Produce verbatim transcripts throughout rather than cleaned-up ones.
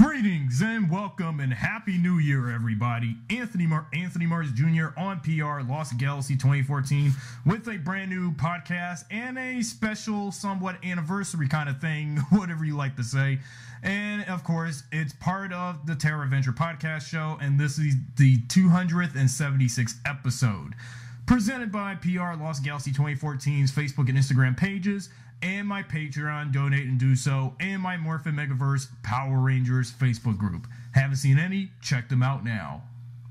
Greetings and welcome and happy new year, everybody. Anthony Mar Anthony Mars Junior on P R Lost Galaxy twenty fourteen with a brand new podcast and a special somewhat anniversary kind of thing, whatever you like to say. And of course, it's part of the Terra Adventure podcast show, and this is the two hundred seventy-sixth episode. Presented by P R Lost Galaxy twenty fourteen's Facebook and Instagram pages, and my Patreon, donate and do so, and my Morphin Megaverse Power Rangers Facebook group. Haven't seen any? Check them out now.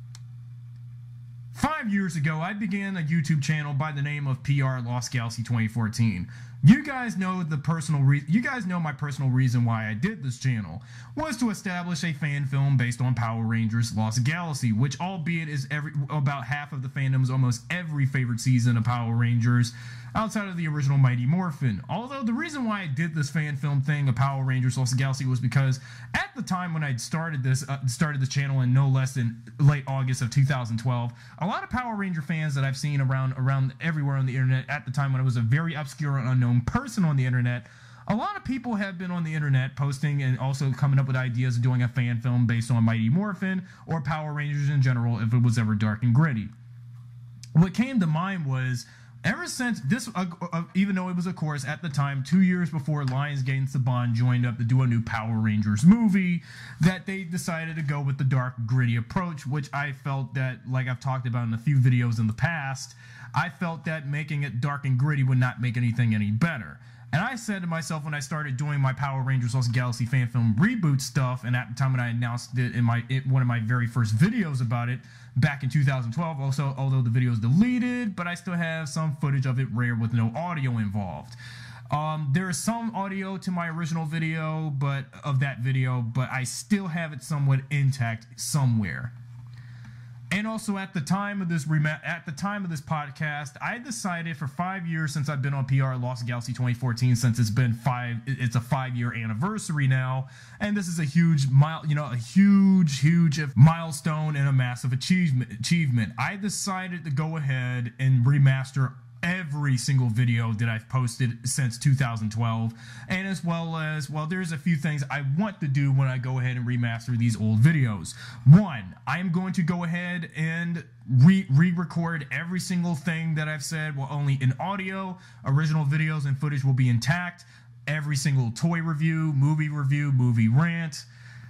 Five years ago, I began a YouTube channel by the name of P R Lost Galaxy twenty fourteen. You guys know the personal re you guys know my personal reason why I did this channel was to establish a fan film based on Power Rangers Lost Galaxy, which albeit is every about half of the fandom's almost every favorite season of Power Rangers outside of the original Mighty Morphin. Although the reason why I did this fan film thing of Power Rangers Lost Galaxy was because at the time when I started this uh, started the channel in no less than late August of two thousand twelve, a lot of Power Ranger fans that I've seen around around everywhere on the internet at the time when I was a very obscure and unknown person on the internet, a lot of people have been on the internet posting and also coming up with ideas of doing a fan film based on Mighty Morphin or Power Rangers in general if it was ever dark and gritty. What came to mind was, ever since this, uh, uh, even though it was, of course, at the time, two years before Lionsgate and Saban joined up to do a new Power Rangers movie, that they decided to go with the dark, gritty approach, which I felt that, like I've talked about in a few videos in the past, I felt that making it dark and gritty would not make anything any better. And I said to myself when I started doing my Power Rangers Lost Galaxy fan film reboot stuff, and at the time when I announced it in my in one of my very first videos about it back in two thousand twelve, also although the video is deleted, but I still have some footage of it rare with no audio involved. Um, there is some audio to my original video, but of that video, but I still have it somewhat intact somewhere. And also at the time of this at the time of this podcast, I decided for five years since I've been on P R Lost Galaxy twenty fourteen, since it's been five, it's a five-year anniversary now, and this is a huge mile, you know, a huge, huge milestone and a massive achievement. Achievement. I decided to go ahead and remaster every single video that I've posted since two thousand twelve, and as well as, well, there's a few things I want to do when I go ahead and remaster these old videos. One, I am going to go ahead and re-record every single thing that I've said, well, only in audio. Original videos and footage will be intact. Every single toy review, movie review, movie rant,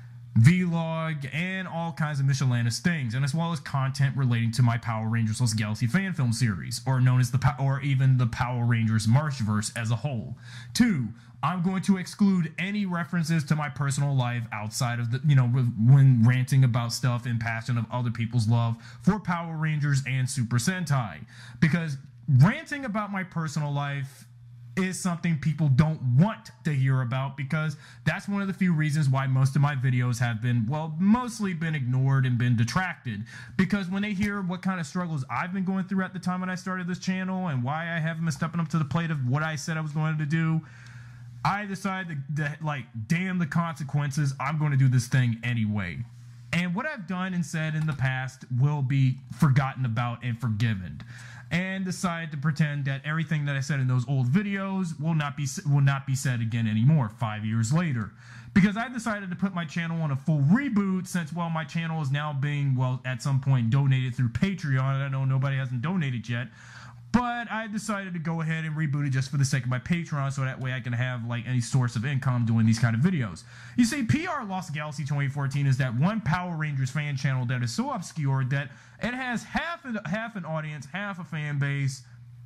vlog, and all kinds of miscellaneous things, and as well as content relating to my Power Rangers Lost Galaxy fan film series, or known as the or even the Power Rangers Marchverse as a whole. Two, I'm going to exclude any references to my personal life outside of the, you know, when ranting about stuff and passion of other people's love for Power Rangers and Super Sentai, because ranting about my personal life is something people don't want to hear about, because that's one of the few reasons why most of my videos have been, well, mostly been ignored and been detracted, because when they hear what kind of struggles I've been going through at the time when I started this channel and why I haven't been stepping up to the plate of what I said I was going to do, I decided to, to like, damn the consequences, I'm going to do this thing anyway. And what I've done and said in the past will be forgotten about and forgiven, and decided to pretend that everything that I said in those old videos will not be will not be said again anymore five years later, because I decided to put my channel on a full reboot, since, well, my channel is now being, well, at some point donated through Patreon. I know nobody hasn't donated yet, but I decided to go ahead and reboot it just for the sake of my Patreon, so that way I can have, like, any source of income doing these kind of videos. You see, P R Lost Galaxy twenty fourteen is that one Power Rangers fan channel that is so obscure that it has half, a, half an audience, half a fan base,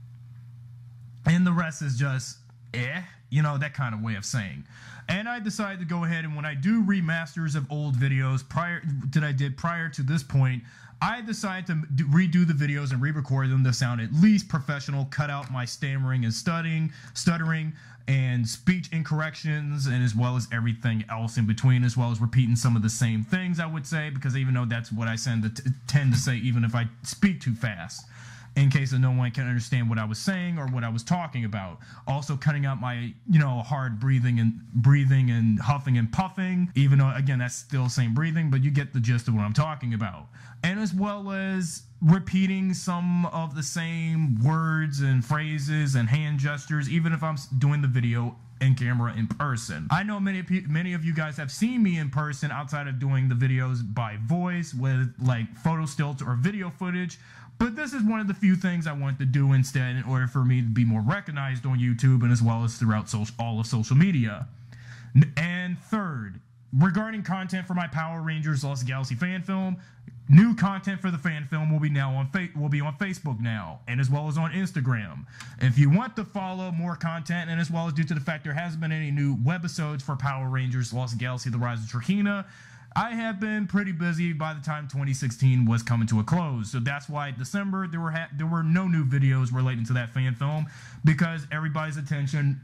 and the rest is just, eh, you know, that kind of way of saying. And I decided to go ahead and, when I do remasters of old videos prior that I did prior to this point, I decided to do, redo the videos and re-record them to sound at least professional, cut out my stammering and stuttering, stuttering and speech incorrections, and as well as everything else in between, as well as repeating some of the same things, I would say, because even though that's what I tend to, tend to say, even if I speak too fast, in case that no one can understand what I was saying or what I was talking about. Also cutting out my, you know, hard breathing and breathing and huffing and puffing, even though, again, that's still the same breathing, but you get the gist of what I'm talking about. And as well as repeating some of the same words and phrases and hand gestures, even if I'm doing the video in camera in person. I know many many of you guys have seen me in person outside of doing the videos by voice with like photo stills or video footage, but this is one of the few things I want to do instead in order for me to be more recognized on YouTube and as well as throughout social, all of social media. And third, regarding content for my Power Rangers Lost Galaxy fan film, new content for the fan film will be now on fa will be on Facebook now, and as well as on Instagram. If you want to follow more content, and as well as due to the fact there hasn't been any new webisodes for Power Rangers Lost Galaxy: The Rise of Trakeena, I have been pretty busy by the time twenty sixteen was coming to a close. So that's why December there were ha there were no new videos relating to that fan film, because everybody's attention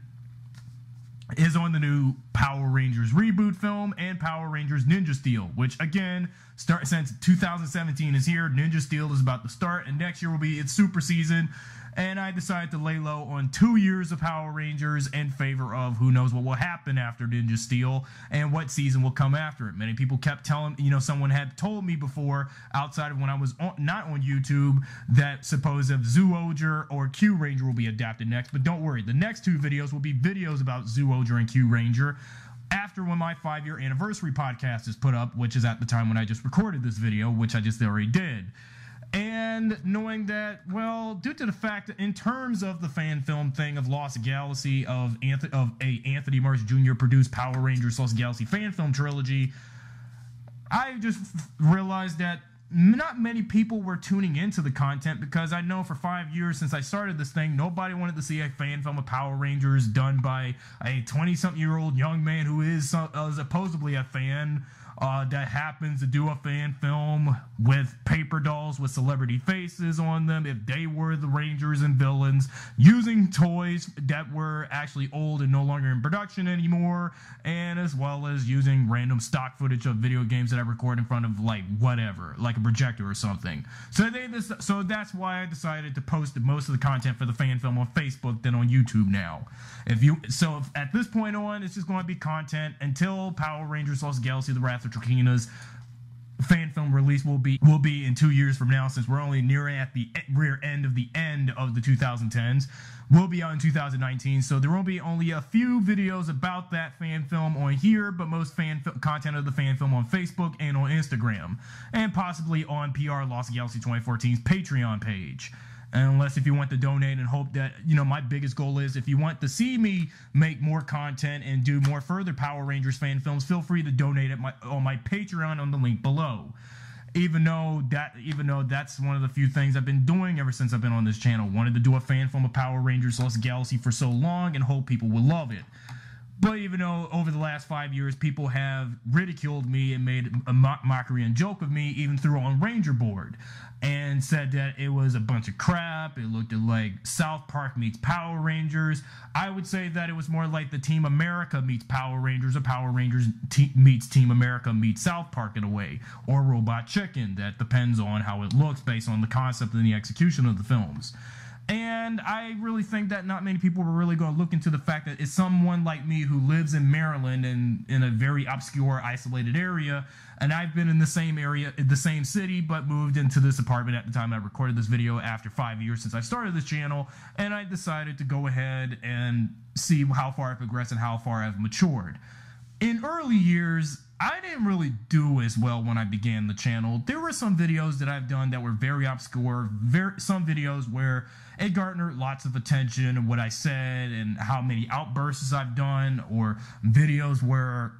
is on the new Power Rangers reboot film and Power Rangers Ninja Steel, which again, start since two thousand seventeen is here. Ninja Steel is about to start, and next year will be its super season. And I decided to lay low on two years of Power Rangers in favor of who knows what will happen after Ninja Steel and what season will come after it. Many people kept telling, you know, someone had told me before, outside of when I was on, not on YouTube, that suppose if Zyuohger or Kyuranger will be adapted next. But don't worry, the next two videos will be videos about Zyuohger and Kyuranger after when my five-year anniversary podcast is put up, which is at the time when I just recorded this video, which I just already did. And knowing that, well, due to the fact that in terms of the fan film thing of Lost Galaxy, of, Anth of a Anthony Marsh Junior produced Power Rangers Lost Galaxy fan film trilogy, I just realized that not many people were tuning into the content, because I know for five years since I started this thing, nobody wanted to see a fan film of Power Rangers done by a twenty-something-year-old young man who is uh, supposedly a fan Uh, that happens to do a fan film with paper dolls with celebrity faces on them if they were the Rangers and villains, using toys that were actually old and no longer in production anymore, and as well as using random stock footage of video games that I record in front of like whatever, like a projector or something. So they this, so that's why I decided to post most of the content for the fan film on Facebook than on YouTube now. If you so if, at this point on, it's just going to be content until Power Rangers Lost Galaxy: The Wrath of Trakeena's fan film release will be will be in two years from now, since we're only nearing at the rear end of the end of the two thousand tens. Will be out in two thousand nineteen, so there will be only a few videos about that fan film on here, but most fan content of the fan film on Facebook and on Instagram, and possibly on P R Lost Galaxy twenty fourteen's Patreon page. Unless if you want to donate and hope that, you know, my biggest goal is if you want to see me make more content and do more further Power Rangers fan films, feel free to donate at my on my Patreon on the link below. Even though that even though that's one of the few things I've been doing ever since I've been on this channel. Wanted to do a fan film of Power Rangers Lost Galaxy for so long and hope people will love it. But even though over the last five years people have ridiculed me and made a mock mockery and joke of me, even through on Ranger Board, and said that it was a bunch of crap, it looked like South Park meets Power Rangers, I would say that it was more like the Team America meets Power Rangers, or Power Rangers te meets Team America meets South Park in a way, or Robot Chicken. That depends on how it looks based on the concept and the execution of the films. And I really think that not many people were really going to look into the fact that it's someone like me who lives in Maryland and in a very obscure, isolated area, and I've been in the same area, the same city, but moved into this apartment at the time I recorded this video after five years since I started this channel, and I decided to go ahead and see how far I've progressed and how far I've matured. In early years, I didn't really do as well when I began the channel. There were some videos that I've done that were very obscure, very, some videos where it garnered lots of attention and what I said and how many outbursts I've done, or videos where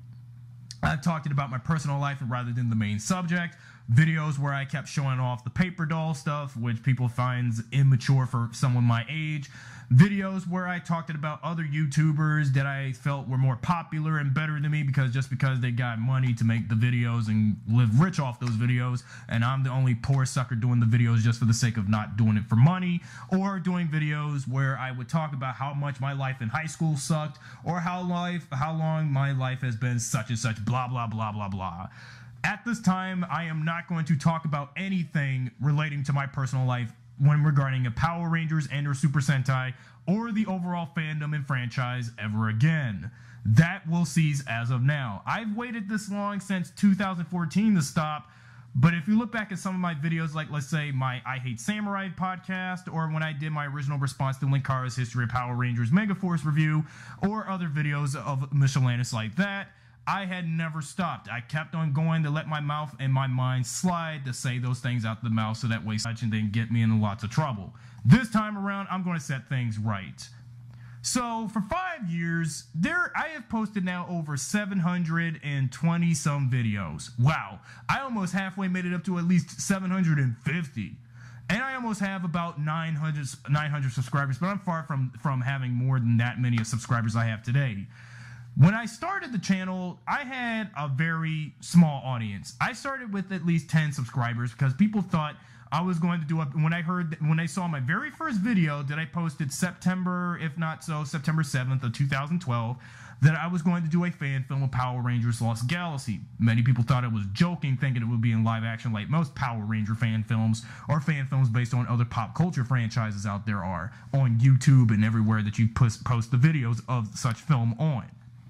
I've talked about my personal life rather than the main subject. Videos where I kept showing off the paper doll stuff, which people find immature for someone my age. Videos where I talked about other YouTubers that I felt were more popular and better than me, because just because they got money to make the videos and live rich off those videos, and I'm the only poor sucker doing the videos just for the sake of not doing it for money. Or doing videos where I would talk about how much my life in high school sucked, or how life how long my life has been such and such, blah blah blah blah blah. At this time, I am not going to talk about anything relating to my personal life when regarding a Power Rangers and or Super Sentai or the overall fandom and franchise ever again. That will cease as of now. I've waited this long since two thousand fourteen to stop But if you look back at some of my videos, like let's say my I Hate Samurai podcast, or when I did my original response to Linkara's History of Power Rangers Megaforce review, or other videos of Michelanus like that, I had never stopped. I kept on going to let my mouth and my mind slide to say those things out the mouth so that way such and didn't get me into lots of trouble. This time around, I'm going to set things right. So for five years, there I have posted now over seven hundred twenty some videos. Wow, I almost halfway made it up to at least seven hundred fifty. And I almost have about nine hundred, nine hundred subscribers, but I'm far from, from having more than that many subscribers I have today. When I started the channel, I had a very small audience. I started with at least ten subscribers because people thought I was going to do a, when I heard, when I saw my very first video that I posted September, if not so, September seventh of two thousand twelve, that I was going to do a fan film of Power Rangers Lost Galaxy. Many people thought I was joking, thinking it would be in live action like most Power Ranger fan films, or fan films based on other pop culture franchises out there are, on YouTube and everywhere that you post, post the videos of such film on.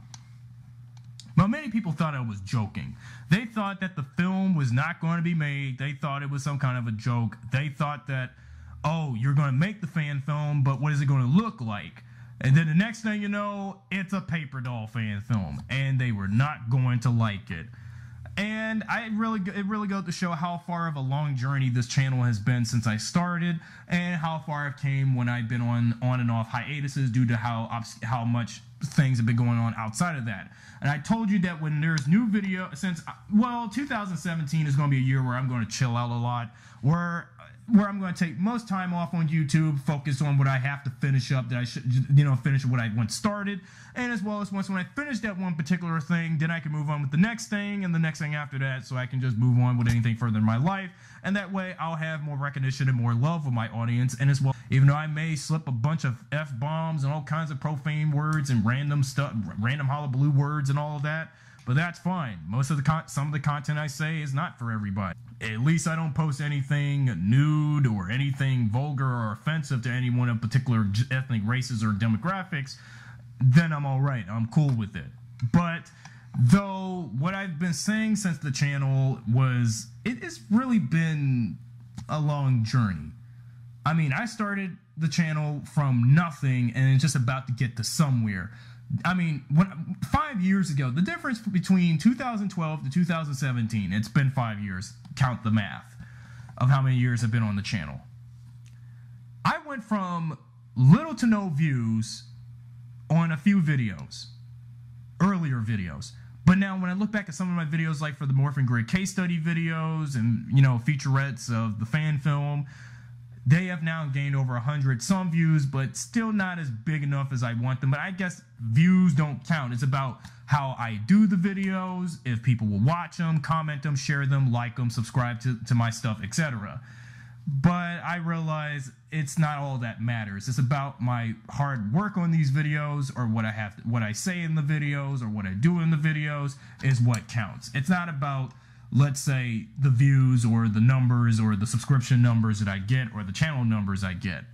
But many people thought I was joking. They thought that the film was not going to be made. They thought it was some kind of a joke. They thought that, oh, you're going to make the fan film, but what is it going to look like? And then the next thing you know, it's a paper doll fan film. And they were not going to like it. And I really, it really goes to show how far of a long journey this channel has been since I started, and how far I've came when I've been on on and off hiatuses due to how how much things have been going on outside of that. And I told you that when there's new video, since, well, two thousand seventeen is going to be a year where I'm going to chill out a lot, where where I'm going to take most time off on YouTube, focus on what I have to finish up, that I should, you know, finish what I once started, and as well as once when I finish that one particular thing, then I can move on with the next thing, and the next thing after that, so I can just move on with anything further in my life, and that way I'll have more recognition and more love with my audience, and as well, even though I may slip a bunch of F-bombs and all kinds of profane words and random stuff, random hullabaloo words and all of that, but that's fine. Most of the con some of the content I say is not for everybody. At least I don't post anything nude or anything vulgar or offensive to any one of particular ethnic races or demographics. Then I'm all right. I'm cool with it. But though what I've been saying since the channel was, it has really been a long journey. I mean, I started the channel from nothing and it's just about to get to somewhere. I mean, when, five years ago, the difference between two thousand twelve to two thousand seventeen, it's been five years, count the math, of how many years I've been on the channel. I went from little to no views on a few videos, earlier videos. But now when I look back at some of my videos, like for the Morphin Grid case study videos and, you know, featurettes of the fan film, they have now gained over a hundred some views, but still not as big enough as I want them. But I guess views don't count. It's about how I do the videos, if people will watch them, comment them, share them, like them, subscribe to, to my stuff, et cetera. But I realize it's not all that matters. It's about my hard work on these videos, or what I have, to, what I say in the videos, or what I do in the videos is what counts. It's not about, let's say, the views or the numbers or the subscription numbers that I get or the channel numbers I get.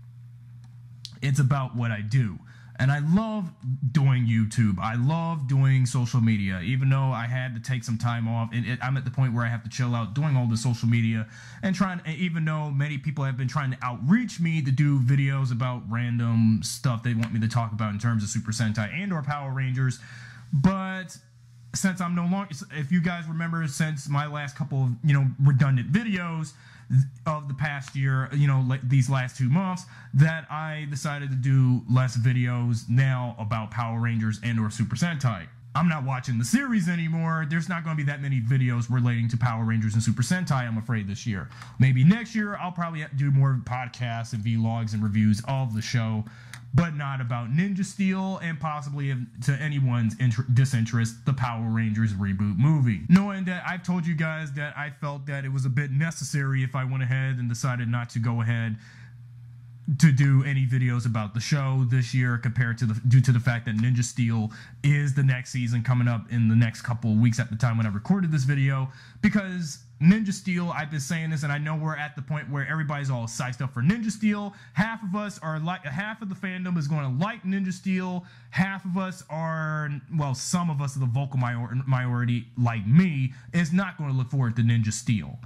It's about what I do. And I love doing YouTube. I love doing social media, even though I had to take some time off. And it, I'm at the point where I have to chill out doing all the social media and trying, even though many people have been trying to outreach me to do videos about random stuff they want me to talk about in terms of Super Sentai and or Power Rangers. But since I'm no longer, if you guys remember, since my last couple of, you know, redundant videos of the past year, you know, like these last two months, that I decided to do less videos now about Power Rangers and or Super Sentai. I'm not watching the series anymore. There's not going to be that many videos relating to Power Rangers and Super Sentai, I'm afraid, this year. Maybe next year I'll probably do more podcasts and vlogs and reviews of the show, but not about Ninja Steel, and possibly, if, to anyone's disinterest, the Power Rangers reboot movie. Knowing that I've told you guys that I felt that it was a bit necessary if I went ahead and decided not to go ahead to do any videos about the show this year compared to the due to the fact that Ninja Steel is the next season coming up in the next couple of weeks at the time when I recorded this video, because Ninja Steel, I've been saying this, and I know we're at the point where everybody's all psyched up for Ninja Steel. Half of us are like, half of the fandom is going to like Ninja Steel. Half of us are, well, some of us, the vocal minority, like me, is not going to look forward to Ninja Steel,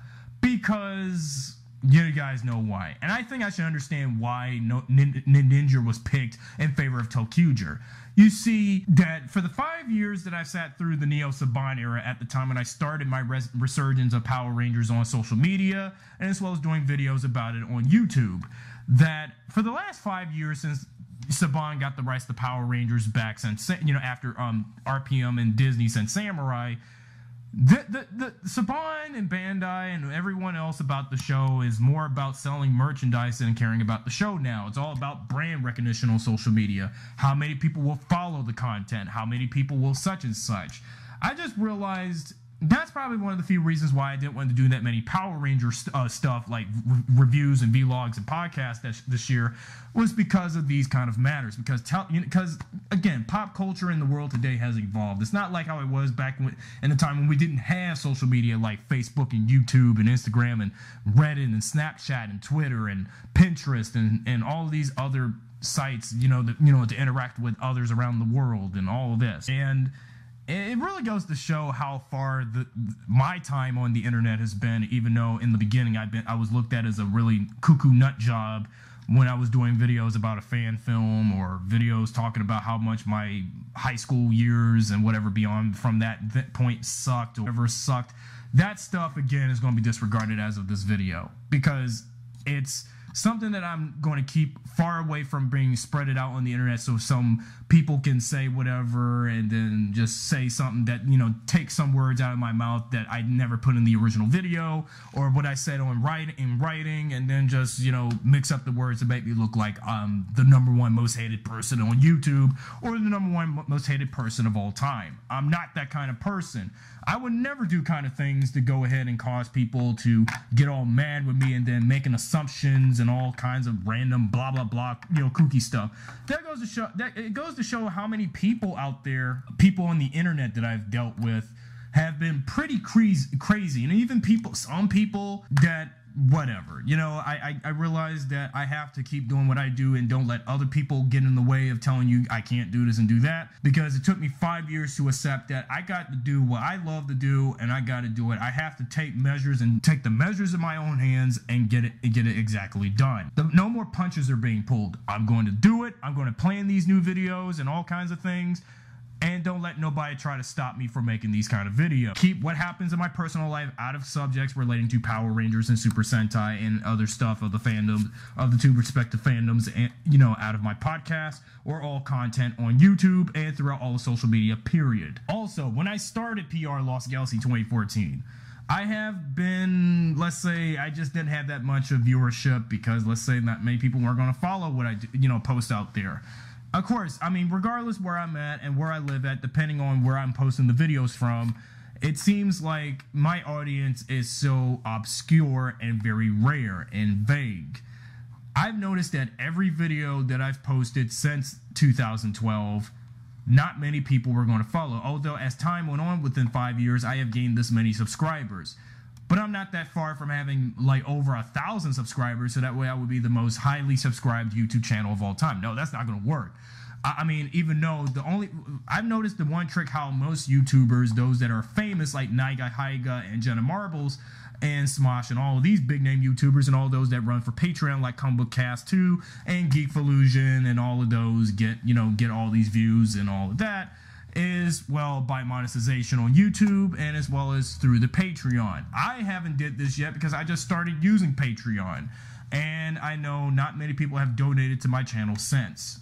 because you guys know why. And I think I should understand why no, Nin, Ninja was picked in favor of ToQger. You see that for the five years that I sat through the Neo Saban era at the time when I started my res resurgence of Power Rangers on social media, and as well as doing videos about it on YouTube, that for the last five years since Saban got the rights to Power Rangers back since, you know, after um, R P M and Disney sent Samurai, The, the, the Saban and Bandai and everyone else about the show is more about selling merchandise than caring about the show now. It's all about brand recognition on social media. How many people will follow the content? How many people will such and such? I just realized that's probably one of the few reasons why I didn't want to do that many Power Ranger st uh, stuff like re reviews and vlogs and podcasts this, this year, was because of these kind of matters. Because, tell, you know, because again, pop culture in the world today has evolved. It's not like how it was back when, in the time when we didn't have social media like Facebook and YouTube and Instagram and Reddit and Snapchat and Twitter and Pinterest and, and all of these other sites, you know, that, you know, to interact with others around the world and all of this. And it really goes to show how far the, my time on the internet has been, even though in the beginning I've been, I was looked at as a really cuckoo nut job when I was doing videos about a fan film or videos talking about how much my high school years and whatever beyond from that point sucked or whatever sucked. That stuff, again, is going to be disregarded as of this video, because it's something that I'm going to keep far away from being spreaded out on the internet, so some people can say whatever and then just say something that, you know, take some words out of my mouth that I never put in the original video, or what I said on write, in writing, and then just, you know, mix up the words to make me look like um the number one most hated person on YouTube or the number one most hated person of all time. I'm not that kind of person. I would never do kind of things to go ahead and cause people to get all mad with me and then making assumptions and all kinds of random blah blah blah, you know, kooky stuff. That goes to show that it goes to show how many people out there, people on the internet that I've dealt with, have been pretty crazy, crazy, and even people, some people that, whatever, you know, I, I I realize that I have to keep doing what I do and don't let other people get in the way of telling you I can't do this and do that, because it took me five years to accept that I got to do what I love to do, and I got to do it. I have to take measures and take the measures in my own hands and get it get it exactly done. The, no more punches are being pulled. I'm going to do it. I'm going to plan these new videos and all kinds of things. And don't let nobody try to stop me from making these kind of videos. Keep what happens in my personal life out of subjects relating to Power Rangers and Super Sentai and other stuff of the fandom, of the two respective fandoms, and, you know, out of my podcast or all content on YouTube and throughout all the social media, period. Also, when I started P R Lost Galaxy twenty fourteen, I have been, let's say, I just didn't have that much of viewership because, let's say, not many people weren't going to follow what I, do, you know, post out there. Of course, I mean, regardless where I'm at and where I live at, depending on where I'm posting the videos from, it seems like my audience is so obscure and very rare and vague. I've noticed that every video that I've posted since two thousand twelve, not many people were going to follow. Although as time went on, within five years, I have gained this many subscribers. But I'm not that far from having like over a thousand subscribers, so that way I would be the most highly subscribed YouTube channel of all time. No, that's not going to work. I, I mean, even though the only, I've noticed the one trick how most YouTubers, those that are famous like Naiga Haiga and Jenna Marbles and Smosh and all of these big name YouTubers and all those that run for Patreon like Comic Book Cast two and Geekvolution and all of those get, you know, get all these views and all of that, is, well, by monetization on YouTube and as well as through the Patreon. I haven't did this yet because I just started using Patreon, and I know not many people have donated to my channel since,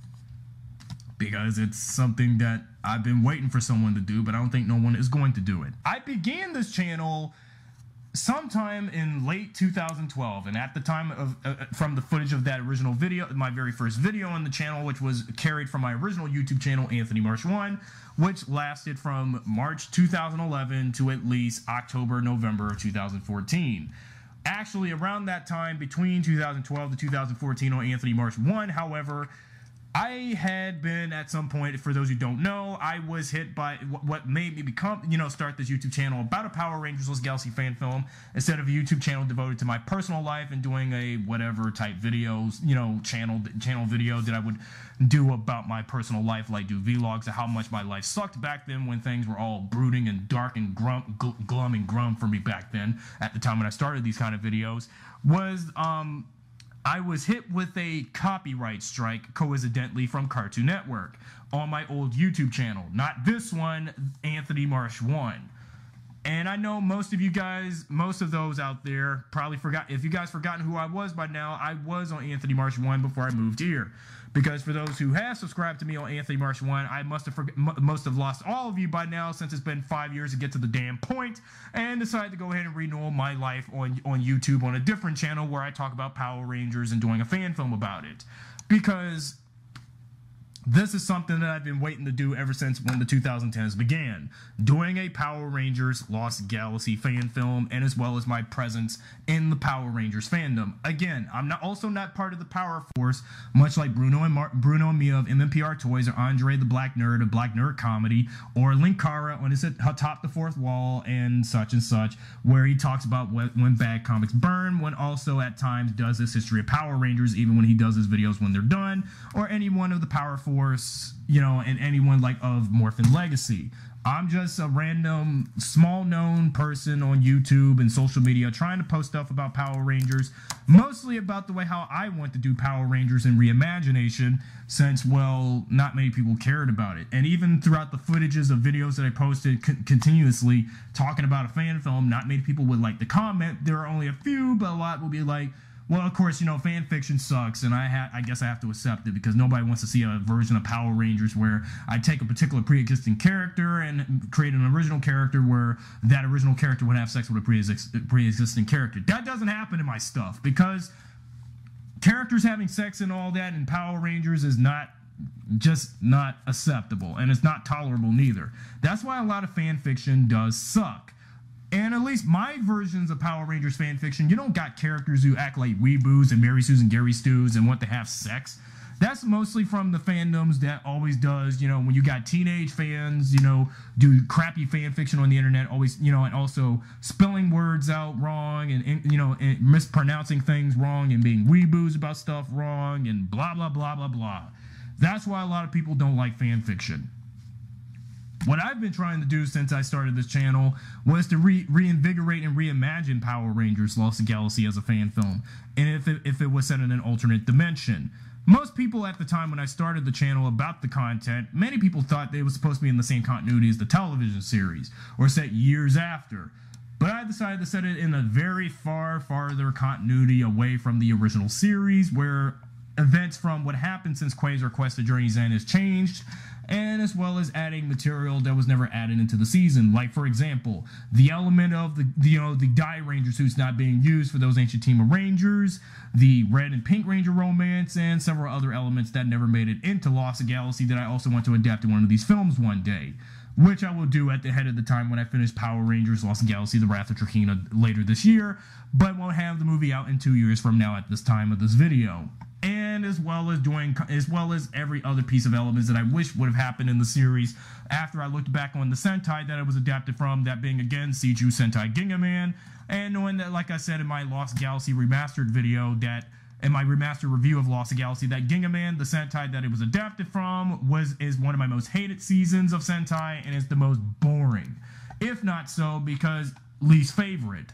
because it's something that I've been waiting for someone to do, but I don't think no one is going to do it. I began this channel sometime in late two thousand twelve, and at the time of uh, from the footage of that original video, my very first video on the channel, which was carried from my original YouTube channel, Anthony Marsh one, which lasted from March two thousand eleven to at least October, November two thousand fourteen. actually around that time, between two thousand twelve to two thousand fourteen on Anthony Marsh one, however, I had been at some point, for those who don't know, I was hit by what made me become, you know, start this YouTube channel about a Power Rangers Lost Galaxy fan film, instead of a YouTube channel devoted to my personal life and doing a whatever type videos, you know, channel channel video that I would do about my personal life, like do vlogs of how much my life sucked back then when things were all brooding and dark and grum, gl glum and grum for me back then, at the time when I started these kind of videos, was, um... I was hit with a copyright strike, coincidentally, from Cartoon Network on my old YouTube channel. Not this one, Anthony Marsh one. And I know most of you guys, most of those out there probably forgot. If you guys forgotten who I was by now, I was on Anthony Marsh one before I moved here. Because for those who have subscribed to me on Anthony Marsh one, I must have forget, must have lost all of you by now, since it's been five years to get to the damn point, and decided to go ahead and renew my life on on YouTube on a different channel where I talk about Power Rangers and doing a fan film about it. Because this is something that I've been waiting to do ever since when the two thousand tens began. Doing a Power Rangers Lost Galaxy fan film, and as well as my presence in the Power Rangers fandom. Again, I'm not also not part of the Power Force, much like Bruno and Mar Bruno and Mia of M M P R Toys, or Andre the Black Nerd of Black Nerd Comedy, or Linkara on his Atop the Fourth Wall and such and such, where he talks about what, when bad comics burn, when also at times does this history of Power Rangers, even when he does his videos when they're done, or any one of the Power Force, you know, and anyone like of Morphin Legacy. I'm just a random, small-known person on YouTube and social media trying to post stuff about Power Rangers, mostly about the way how I want to do Power Rangers in reimagination, since, well, not many people cared about it. And even throughout the footages of videos that I posted con continuously talking about a fan film, not many people would like to comment. There are only a few, but a lot will be like, well, of course, you know, fan fiction sucks, and I ha I guess I have to accept it, because nobody wants to see a version of Power Rangers where I take a particular pre-existing character and create an original character where that original character would have sex with a pre-existing character. That doesn't happen in my stuff, because characters having sex and all that in Power Rangers is not just not acceptable, and it's not tolerable neither. That's why a lot of fan fiction does suck. And at least my versions of Power Rangers fan fiction, you don't got characters who act like weeboos and Mary Susan Gary Stews and want to have sex. That's mostly from the fandoms that always does, you know, when you got teenage fans, you know, do crappy fan fiction on the internet, always, you know, and also spelling words out wrong and, and you know, and mispronouncing things wrong and being weeboos about stuff wrong and blah, blah, blah, blah, blah. That's why a lot of people don't like fan fiction. What I've been trying to do since I started this channel was to re reinvigorate and reimagine Power Rangers Lost Galaxy as a fan film, and if it, if it was set in an alternate dimension. Most people at the time when I started the channel about the content, many people thought they was supposed to be in the same continuity as the television series, or set years after. But I decided to set it in a very far, farther continuity away from the original series, where events from what happened since Quasar Quest: The Journey's End has changed, and as well as adding material that was never added into the season. Like, for example, the element of the, the you know the Die Ranger suits not being used for those ancient team of Rangers, the Red and Pink Ranger romance, and several other elements that never made it into Lost Galaxy that I also want to adapt in one of these films one day, which I will do at the head of the time when I finish Power Rangers Lost Galaxy: The Wrath of Trakeena later this year, but won't have the movie out in two years from now at this time of this video. And as well as doing, as well as every other piece of elements that I wish would have happened in the series after I looked back on the Sentai that it was adapted from, that being again Seiju Sentai Gingaman, and knowing that, like I said in my Lost Galaxy Remastered video, that in my remastered review of Lost Galaxy, that Gingaman, the Sentai that it was adapted from, was is one of my most hated seasons of Sentai, and is the most boring, if not so, because least favorite.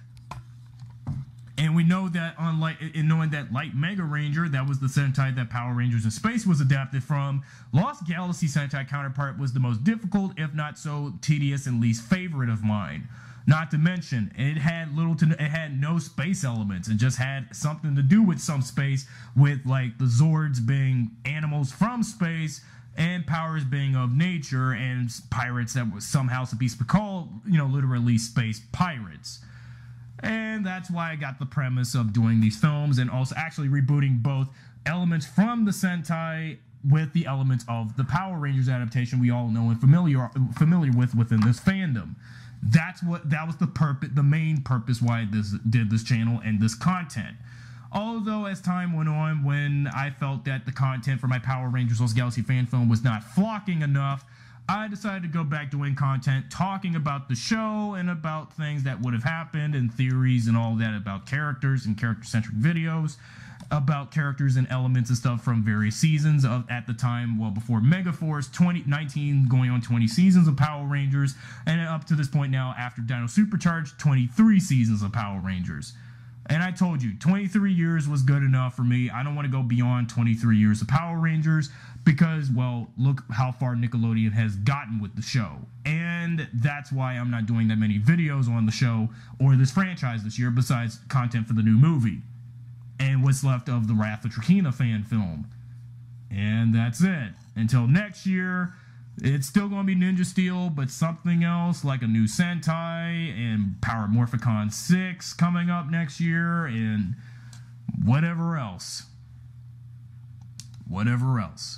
And we know that, unlike in knowing that Light Mega Ranger, that was the Sentai that Power Rangers in Space was adapted from, Lost Galaxy Sentai counterpart was the most difficult, if not so tedious, and least favorite of mine. Not to mention, it had little to it had no space elements. It just had something to do with some space, with like the Zords being animals from space, and powers being of nature, and pirates that was somehow supposed to be called, you know, literally space pirates. And that's why I got the premise of doing these films, and also actually rebooting both elements from the Sentai with the elements of the Power Rangers adaptation we all know and familiar familiar with within this fandom. That's what that was the purpose, the main purpose why I this, did this channel and this content. Although as time went on, when I felt that the content for my Power Rangers Lost Galaxy fan film was not flocking enough, I decided to go back doing content talking about the show and about things that would have happened and theories and all that about characters and character-centric videos, about characters and elements and stuff from various seasons of at the time, well, before Megaforce, twenty nineteen going on twenty seasons of Power Rangers, and up to this point now, after Dino Supercharged, twenty-three seasons of Power Rangers. And I told you, twenty-three years was good enough for me. I don't want to go beyond twenty-three years of Power Rangers because, well, look how far Nickelodeon has gotten with the show. And that's why I'm not doing that many videos on the show or this franchise this year besides content for the new movie and what's left of the Wrath of Trakeena fan film. And that's it. Until next year, it's still going to be Ninja Steel, but something else like a new Sentai and Power Morphicon six coming up next year and whatever else. Whatever else.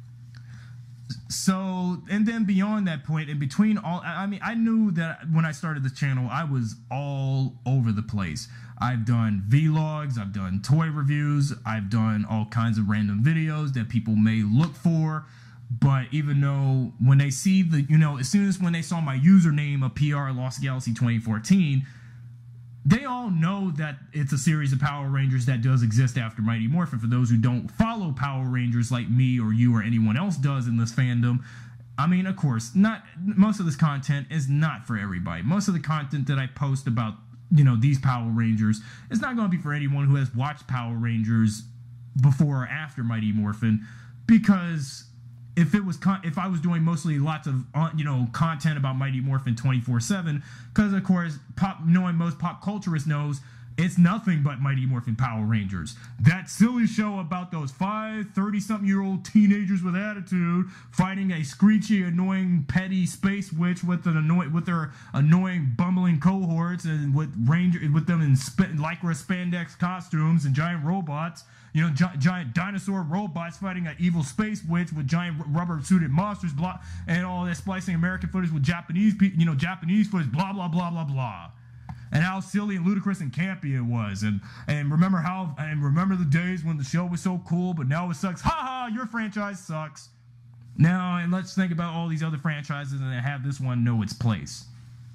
So, and then beyond that point, in between all, I mean, I knew that when I started this channel, I was all over the place. I've done vlogs, I've done toy reviews, I've done all kinds of random videos that people may look for. But even though when they see the, you know, as soon as when they saw my username of P R Lost Galaxy twenty fourteen, they all know that it's a series of Power Rangers that does exist after Mighty Morphin. For those who don't follow Power Rangers like me or you or anyone else does in this fandom, I mean, of course, not most of this content is not for everybody. Most of the content that I post about, you know, these Power Rangers is not going to be for anyone who has watched Power Rangers before or after Mighty Morphin, because if it was con if I was doing mostly lots of uh, you know content about Mighty Morphin twenty-four seven, because of course pop knowing most pop culturists knows it's nothing but Mighty Morphin Power Rangers. That silly show about those five thirty-something year old teenagers with attitude fighting a screechy, annoying, petty space witch with an annoying with their annoying, bumbling cohorts and with ranger with them in sp lycra spandex costumes and giant robots. You know, gi giant dinosaur robots fighting an evil space witch with giant rubber-suited monsters, blah, and all that splicing American footage with Japanese, you know, Japanese footage, blah, blah, blah, blah, blah. And how silly and ludicrous and campy it was. And and remember how, and remember the days when the show was so cool, but now it sucks. Ha ha, your franchise sucks. Now, and let's think about all these other franchises and have this one know its place.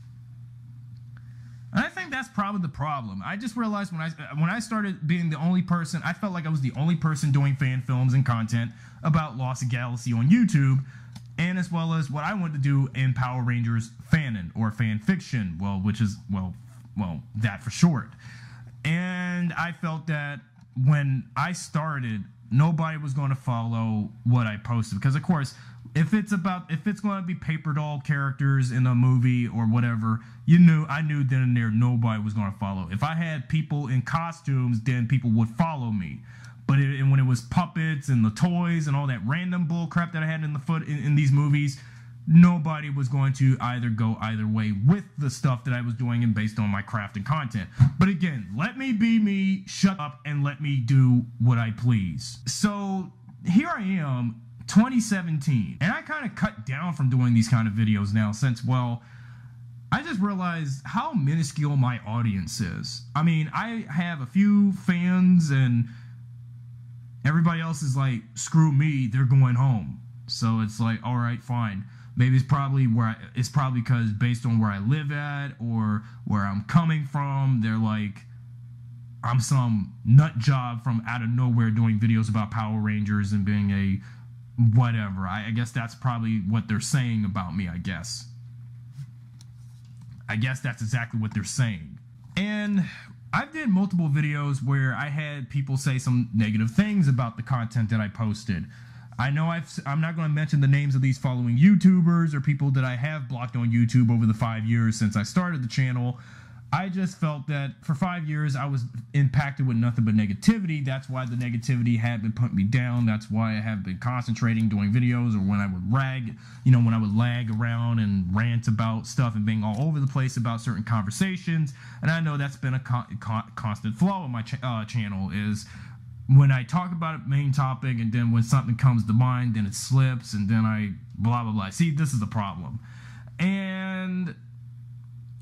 And I think that's probably the problem. I just realized when I when I started being the only person, I felt like I was the only person doing fan films and content about Lost Galaxy on YouTube, and as well as what I wanted to do in Power Rangers fanon or fan fiction, well, which is well, well, that for short. And I felt that when I started, nobody was going to follow what I posted because, of course, if it's about if it's going to be paper doll characters in a movie or whatever, you knew I knew then and there nobody was going to follow. If I had people in costumes, then people would follow me. But it, and when it was puppets and the toys and all that random bull crap that I had in the foot in, in these movies, nobody was going to either go either way with the stuff that I was doing and based on my craft and content. But again, let me be me, shut up, and let me do what I please. So here I am, twenty seventeen, and I kind of cut down from doing these kind of videos now since, well, I just realized how minuscule my audience is. I mean, I have a few fans and everybody else is like, screw me, they're going home. So it's like, all right, fine. Maybe it's probably where I, it's probably because based on where I live at or where I'm coming from, they're like, I'm some nut job from out of nowhere doing videos about Power Rangers and being a whatever. I, I guess that's probably what they're saying about me, I guess. I guess that's exactly what they're saying. And I did multiple videos where I had people say some negative things about the content that I posted. I know I've, I'm not going to mention the names of these following YouTubers or people that I have blocked on YouTube over the five years since I started the channel. I just felt that for five years I was impacted with nothing but negativity. That's why the negativity had been putting me down. That's why I have been concentrating doing videos, or when I would rag, you know, when I would lag around and rant about stuff and being all over the place about certain conversations. And I know that's been a con con constant flaw in my ch uh, channel is when I talk about a main topic and then when something comes to mind, then it slips and then I blah, blah, blah. See, this is the problem. And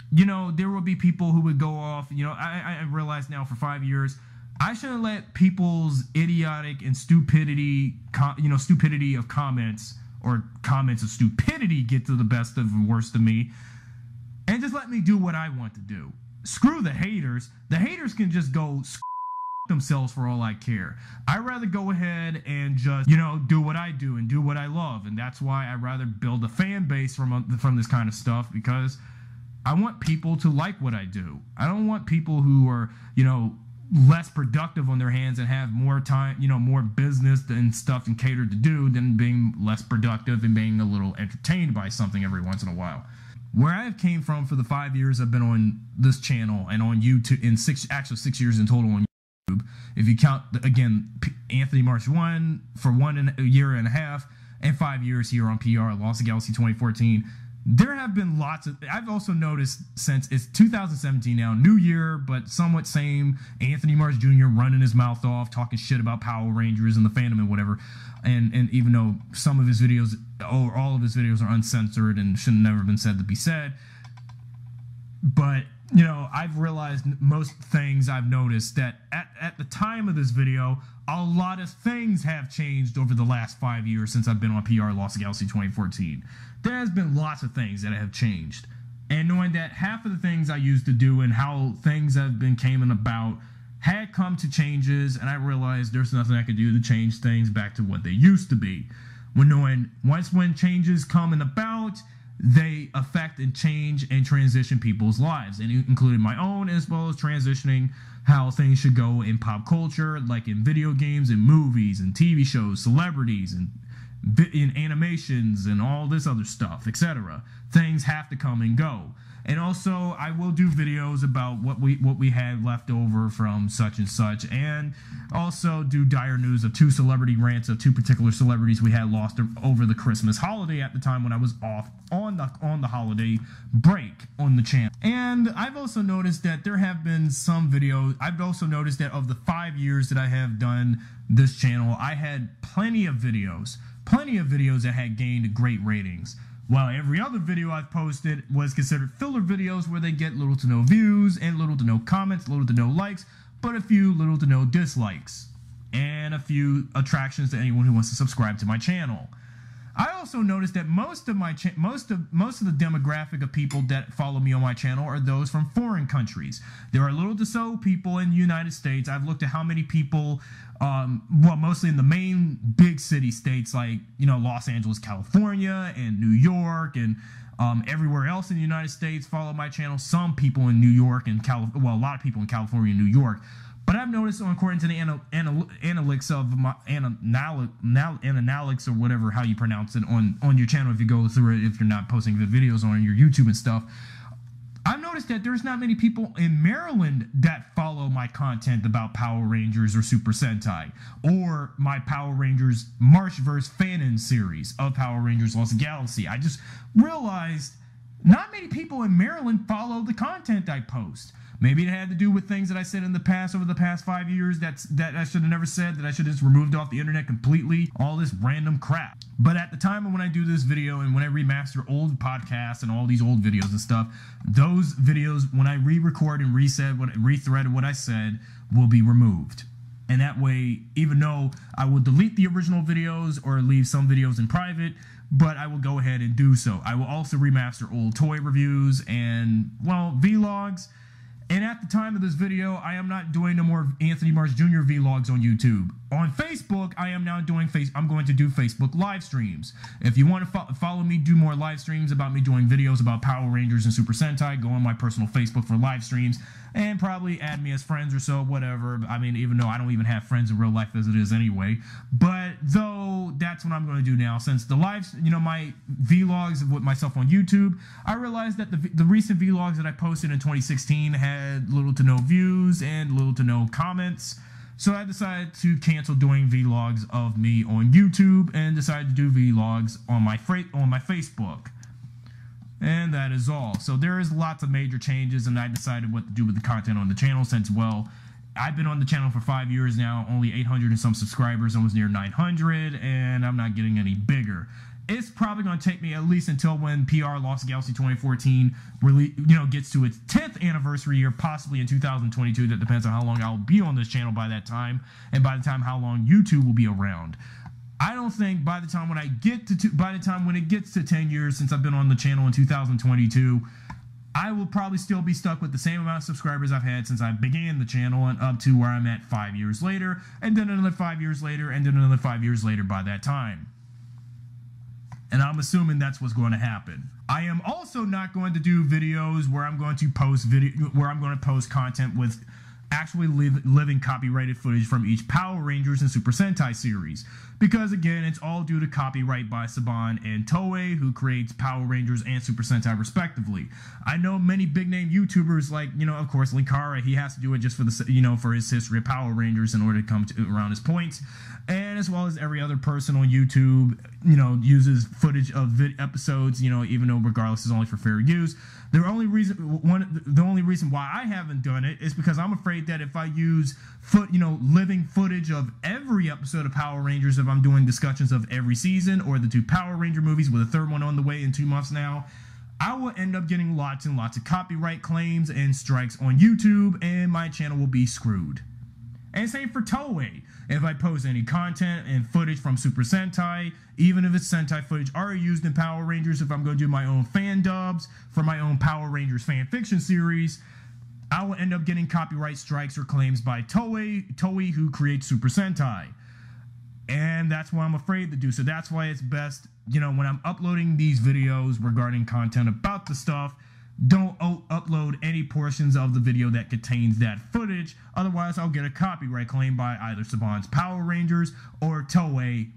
you know, there will be people who would go off. You know, I, I realize now for five years, I shouldn't let people's idiotic and stupidity, you know, stupidity of comments or comments of stupidity get to the best of and worst of me, and just let me do what I want to do. Screw the haters. The haters can just go screw themselves for all I care. I'd rather go ahead and just, you know, do what I do and do what I love, and that's why I'd rather build a fan base from from this kind of stuff, because I want people to like what I do. I don't want people who are, you know, less productive on their hands and have more time, you know, more business and stuff and catered to do than being less productive and being a little entertained by something every once in a while. Where I came from for the five years I've been on this channel and on YouTube, in six, actually six years in total on YouTube, if you count, again, Anthony Marsh one for one and a year and a half, and five years here on P R, Lost Galaxy twenty fourteen, there have been lots of, I've also noticed since it's two thousand seventeen now, new year, but somewhat same, Anthony Marsh Junior running his mouth off, talking shit about Power Rangers and the fandom and whatever, and, and even though some of his videos, or all of his videos are uncensored and should have never been said to be said, but, you know, I've realized most things I've noticed that at, at the time of this video, a lot of things have changed over the last five years since I've been on P R Lost Galaxy twenty fourteen. There has been lots of things that have changed. And knowing that half of the things I used to do and how things have been coming about had come to changes, and I realized there's nothing I could do to change things back to what they used to be. When knowing once when changes come in about, they affect and change and transition people's lives, and including my own, as well as transitioning how things should go in pop culture, like in video games and movies and T V shows, celebrities and in animations and all this other stuff, et cetera. Things have to come and go. And also, I will do videos about what we what we had left over from such and such, and also do dire news of two celebrity rants of two particular celebrities we had lost over the Christmas holiday at the time when I was off on the on the holiday break on the channel. And I've also noticed that there have been some videos. I've also noticed that of the five years that I have done this channel, I had plenty of videos, plenty of videos that had gained great ratings. While every other video I've posted was considered filler videos where they get little to no views and little to no comments, little to no likes, but a few little to no dislikes, and a few attractions to anyone who wants to subscribe to my channel. I also noticed that most of my cha most of most of the demographic of people that follow me on my channel are those from foreign countries. There are little to so people in the United States. I've looked at how many people, um, well, mostly in the main big city states like, you know, Los Angeles, California, and New York, and um, everywhere else in the United States follow my channel. Some people in New York and Cal, well, a lot of people in California and New York. But I've noticed, according to the anal anal analytics of my anal analytics or whatever how you pronounce it on on your channel, if you go through it, if you're not posting good videos on your YouTube and stuff, I've noticed that there's not many people in Maryland that follow my content about Power Rangers or Super Sentai, or my Power Rangers Marshverse fanon series of Power Rangers Lost Galaxy. I just realized not many people in Maryland follow the content I post. Maybe it had to do with things that I said in the past, over the past five years, that's, that I should have never said, that I should have just removed off the internet completely, all this random crap. But at the time when I do this video and when I remaster old podcasts and all these old videos and stuff, those videos, when I re-record and reset, what, rethread what I said, will be removed. And that way, even though I will delete the original videos or leave some videos in private, but I will go ahead and do so. I will also remaster old toy reviews and, well, vlogs. And at the time of this video, I am not doing no more Anthony Marsh Junior vlogs on YouTube. On Facebook, I am now doing face. I'm going to do Facebook live streams. If you want to fo follow me, do more live streams about me doing videos about Power Rangers and Super Sentai, go on my personal Facebook for live streams, and probably add me as friends or so, whatever. I mean, even though I don't even have friends in real life as it is anyway. But though, that's what I'm going to do now. Since the live, you know, my vlogs with myself on YouTube, I realized that the, the recent vlogs that I posted in twenty sixteen had little to no views and little to no comments. So I decided to cancel doing vlogs of me on YouTube and decided to do vlogs on my on my Facebook. And that is all. So there is lots of major changes, and I decided what to do with the content on the channel since, well, I've been on the channel for five years now, only eight hundred and some subscribers, almost near nine hundred, and I'm not getting any bigger. it's probably going to take me at least until when P R Lost Galaxy twenty fourteen really, you know, gets to its tenth anniversary year, possibly in two thousand twenty-two. That depends on how long I'll be on this channel by that time, and by the time how long YouTube will be around. I don't think by the time when I get to two, by the time when it gets to ten years since I've been on the channel in two thousand twenty-two, I will probably still be stuck with the same amount of subscribers I've had since I began the channel and up to where I'm at five years later, and then another five years later, and then another five years later by that time. And I'm assuming that's what's going to happen. I am also not going to do videos where I'm going to post video where I'm going to post content with actually live, living copyrighted footage from each Power Rangers and Super Sentai series, because again, it's all due to copyright by Saban and Toei, who creates Power Rangers and Super Sentai respectively. I know many big name YouTubers, like, you know, of course Linkara, he has to do it just for the, you know, for his history of Power Rangers in order to come to around his points, and as well as every other person on YouTube, you know, uses footage of vid episodes, you know, even though regardless is only for fair use. The only reason, one, the only reason why I haven't done it is because I'm afraid that if I use foot, you know, living footage of every episode of Power Rangers, if I'm doing discussions of every season or the two Power Ranger movies with a third one on the way in two months now, I will end up getting lots and lots of copyright claims and strikes on YouTube, and my channel will be screwed. And same for Toei. If I post any content and footage from Super Sentai, even if it's Sentai footage already used in Power Rangers, if I'm going to do my own fan dubs for my own Power Rangers fan fiction series, I will end up getting copyright strikes or claims by Toei, Toei who creates Super Sentai. And that's what I'm afraid to do. So that's why it's best, you know, when I'm uploading these videos regarding content about the stuff, don't upload any portions of the video that contains that footage. Otherwise, I'll get a copyright claim by either Saban's Power Rangers or Toei,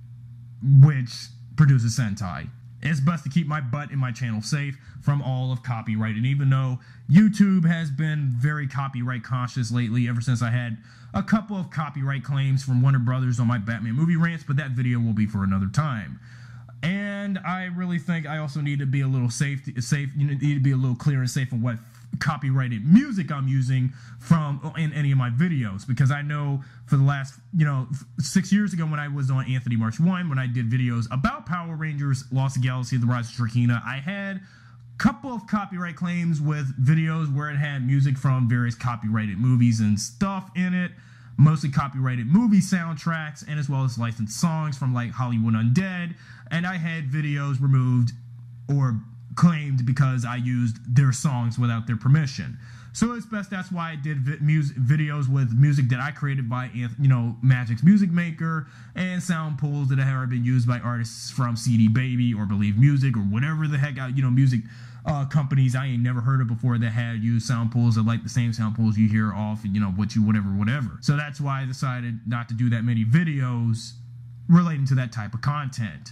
which produces Sentai. It's best to keep my butt and my channel safe from all of copyright. And even though YouTube has been very copyright conscious lately, ever since I had a couple of copyright claims from Warner Brothers on my Batman movie rants, but that video will be for another time. And I really think I also need to be a little safe, safe. You need to be a little clear and safe on what copyrighted music I'm using from in any of my videos, because I know for the last, you know, six years ago when I was on Anthony March one, when I did videos about Power Rangers, Lost Galaxy, The Rise of Shrekina, I had a couple of copyright claims with videos where it had music from various copyrighted movies and stuff in it. Mostly copyrighted movie soundtracks, and as well as licensed songs from like Hollywood Undead, and I had videos removed or claimed because I used their songs without their permission. So it's best, that's why I did vi music videos with music that I created by, you know, Magic's Music Maker, and sound pools that have already been used by artists from C D Baby or Believe Music or whatever the heck, you know, music Uh, companies I ain't never heard of before that had used sound pools that like the same sound pools you hear off, you know, what you whatever whatever. So that's why I decided not to do that many videos relating to that type of content,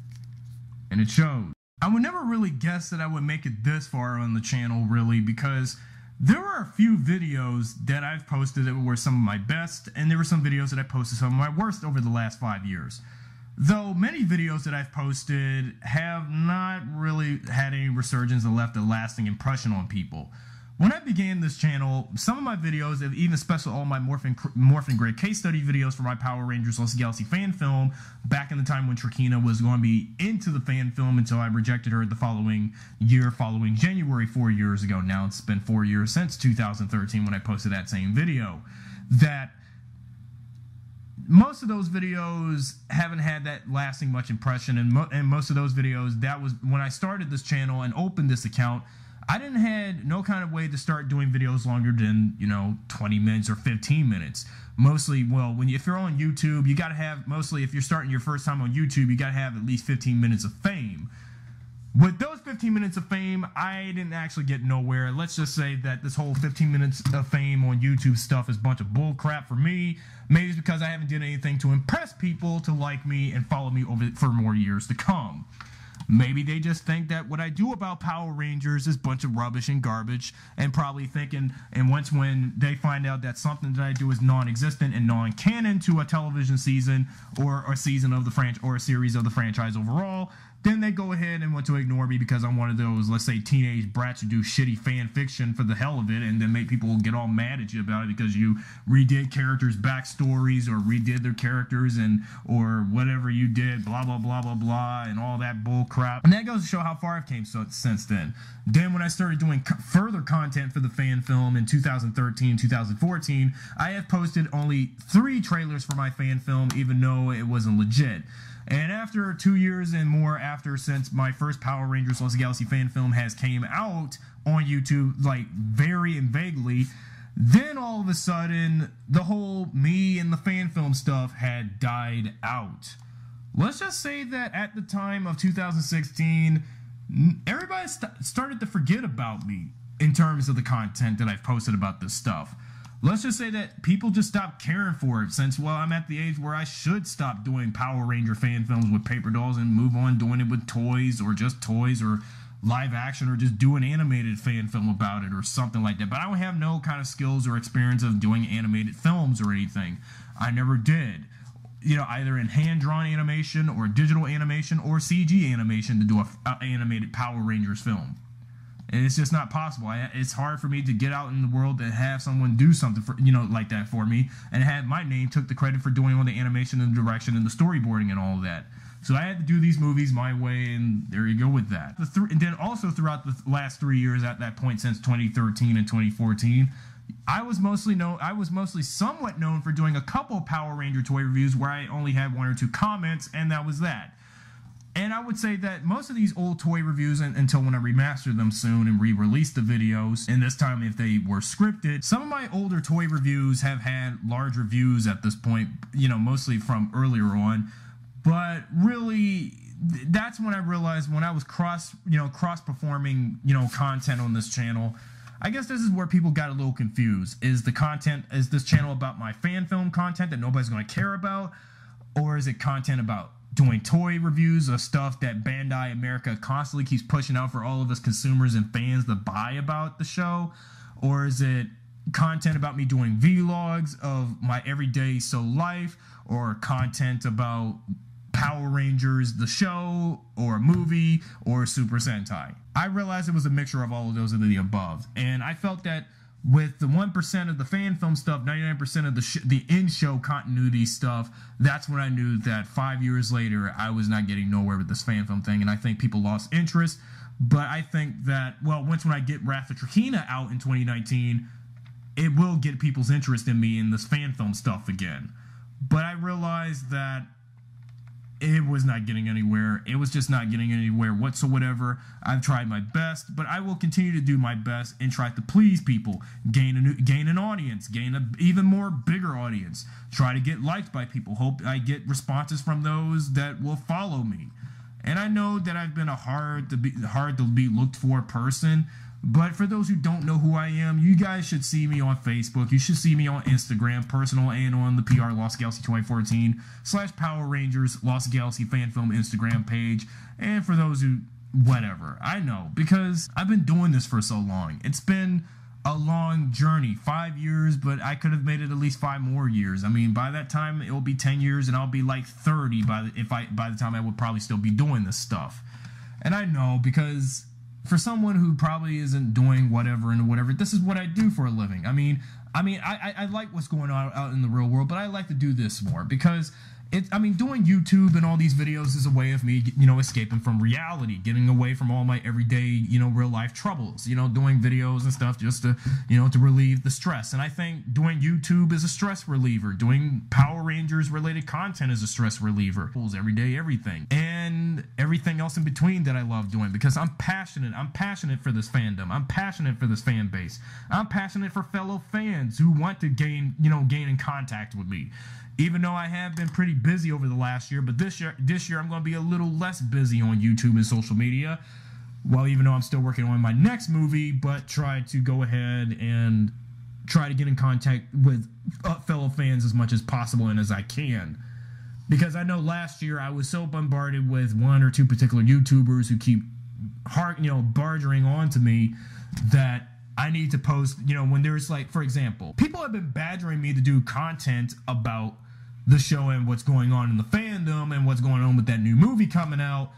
and it shows. I would never really guess that I would make it this far on the channel, really, because there are a few videos that I've posted that were some of my best, and there were some videos that I posted some of my worst over the last five years. Though many videos that I've posted have not really had any resurgence and left a lasting impression on people. When I began this channel, some of my videos, even especially all my Morphin, Morphin Grid case study videos for my Power Rangers Lost Galaxy fan film, back in the time when Shrekina was going to be into the fan film until I rejected her the following year, following January, four years ago. Now it's been four years since two thousand thirteen when I posted that same video. That most of those videos haven't had that lasting much impression, and, mo and most of those videos, that was when I started this channel and opened this account, I didn't had no kind of way to start doing videos longer than, you know, twenty minutes or fifteen minutes. Mostly, well, when you, if you're on YouTube, you got to have, mostly if you're starting your first time on YouTube, you got to have at least fifteen minutes of fame. With those fifteen minutes of fame, I didn't actually get nowhere. Let's just say that this whole fifteen minutes of fame on YouTube stuff is a bunch of bull crap for me. Maybe it's because I haven't done anything to impress people to like me and follow me over for more years to come. Maybe they just think that what I do about Power Rangers is a bunch of rubbish and garbage, and probably thinking, and once when they find out that something that I do is non-existent and non-canon to a television season or a season of the franchise or a series of the franchise overall, then they go ahead and want to ignore me because I'm one of those, let's say, teenage brats who do shitty fan fiction for the hell of it, and then make people get all mad at you about it because you redid characters' backstories or redid their characters and or whatever you did, blah, blah, blah, blah, blah, and all that bull crap. And that goes to show how far I've came so, since then. Then when I started doing co further content for the fan film in two thousand thirteen, two thousand fourteen, I have posted only three trailers for my fan film, even though it wasn't legit. And after two years and more after since my first Power Rangers Lost Galaxy fan film has came out on YouTube, like very and vaguely, then all of a sudden the whole me and the fan film stuff had died out. Let's just say that at the time of two thousand sixteen, everybody st started to forget about me in terms of the content that I've posted about this stuff. Let's just say that people just stopped caring for it since, well, I'm at the age where I should stop doing Power Ranger fan films with paper dolls and move on doing it with toys or just toys or live action or just do an animated fan film about it or something like that. But I don't have no kind of skills or experience of doing animated films or anything. I never did. You know, either in hand-drawn animation or digital animation or C G animation to do a, a animated Power Rangers film. And it's just not possible. I, it's hard for me to get out in the world and have someone do something for, you know, like that for me, and have my name took the credit for doing all the animation and the direction and the storyboarding and all of that. So I had to do these movies my way, and there you go with that. The th and then also throughout the last three years at that point, since twenty thirteen and twenty fourteen, I was mostly known. I was mostly somewhat known for doing a couple Power Ranger toy reviews where I only had one or two comments, and that was that. And I would say that most of these old toy reviews, and, until when I remaster them soon and re-release the videos, and this time if they were scripted, some of my older toy reviews have had large reviews at this point, you know, mostly from earlier on. But really, that's when I realized when I was cross, you know, cross-performing, you know, content on this channel, I guess this is where people got a little confused. Is the content, is this channel about my fan film content that nobody's going to care about? Or is it content about doing toy reviews of stuff that Bandai America constantly keeps pushing out for all of us consumers and fans to buy about the show? Or is it content about me doing vlogs of my everyday so life, or content about Power Rangers, the show, or a movie, or Super Sentai? I realized it was a mixture of all of those of the above, and I felt that with the one percent of the fan film stuff, ninety-nine percent of the sh the in-show continuity stuff, that's when I knew that five years later, I was not getting nowhere with this fan film thing, and I think people lost interest. But I think that, well, once when I get Wrath of Trachina out in twenty nineteen, it will get people's interest in me in this fan film stuff again. But I realized that it was not getting anywhere. It was just not getting anywhere whatsoever. I've tried my best, but I will continue to do my best and try to please people, gain a new, gain an audience, gain an even more bigger audience, try to get liked by people, hope I get responses from those that will follow me. And I know that I've been a hard to be hard to be looked for person, but for those who don't know who I am, you guys should see me on Facebook. You should see me on Instagram, personal, and on the P R Lost Galaxy twenty fourteen slash Power Rangers Lost Galaxy fan film Instagram page. And for those who, whatever, I know, because I've been doing this for so long. It's been a long journey, five years, but I could have made it at least five more years. I mean, by that time, it will be ten years, and I'll be like thirty by the, if I by the time I would probably still be doing this stuff. And I know, because for someone who probably isn't doing whatever and whatever, this is what I do for a living. I mean, I mean, I, I like what's going on out in the real world, but I like to do this more because it, I mean, doing YouTube and all these videos is a way of me, you know, escaping from reality, getting away from all my everyday, you know, real life troubles, you know, doing videos and stuff just to, you know, to relieve the stress. And I think doing YouTube is a stress reliever. Doing Power Rangers related content is a stress reliever. Every day, everything. And everything else in between that I love doing, because I'm passionate. I'm passionate for this fandom. I'm passionate for this fan base. I'm passionate for fellow fans who want to gain, you know, gain in contact with me. Even though I have been pretty busy over the last year, but this year, this year I'm going to be a little less busy on YouTube and social media. Well, even though I'm still working on my next movie, but try to go ahead and try to get in contact with uh, fellow fans as much as possible and as I can. Because I know last year I was so bombarded with one or two particular YouTubers who keep hard, you know, barging on to me that I need to post, you know, when there's like, for example, people have been badgering me to do content about the show and what's going on in the fandom and what's going on with that new movie coming out.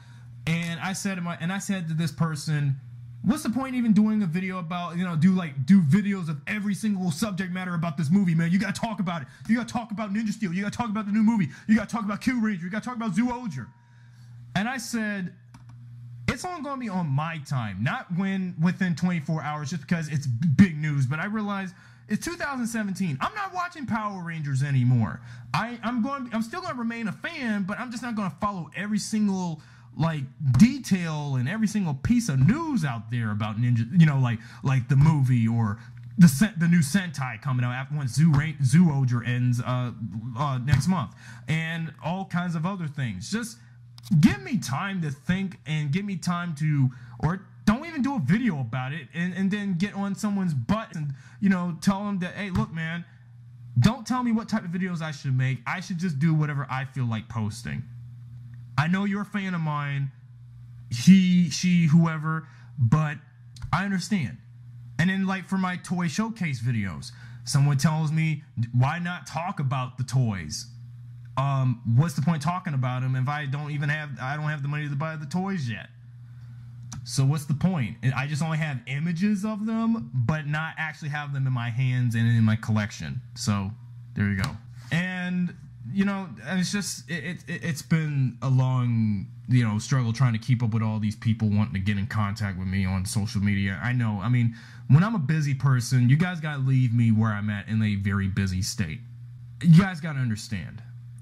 And I said to my, and I said to this person, what's the point even doing a video about, you know, do like, do videos of every single subject matter about this movie, man? You gotta talk about it. You gotta talk about Ninja Steel. You gotta talk about the new movie. You gotta talk about Killranger. You gotta talk about Zyuohger. And I said, it's only gonna be on my time, not when within twenty-four hours, just because it's big news. But I realized it's two thousand seventeen. I'm not watching Power Rangers anymore. I, I'm going, I'm still gonna remain a fan, but I'm just not gonna follow every single like detail and every single piece of news out there about Ninja, you know, like like the movie or the the new Sentai coming out after once Zyuohger ends uh, uh, next month, and all kinds of other things. Just give me time to think and give me time to, or don't even do a video about it and, and then get on someone's butt and, you know, tell them that, hey, look, man, don't tell me what type of videos I should make. I should just do whatever I feel like posting. I know you're a fan of mine, he, she, whoever, but I understand. And then, like, for my toy showcase videos, someone tells me, why not talk about the toys? Um, what's the point talking about them if I don't even have, I don't have the money to buy the toys yet? So what's the point? I just only have images of them, but not actually have them in my hands and in my collection. So there you go. And you know, it's just it, it it's been a long, you know, struggle trying to keep up with all these people wanting to get in contact with me on social media. I know, I mean, when I'm a busy person, you guys gotta leave me where I'm at in a very busy state. You guys gotta understand.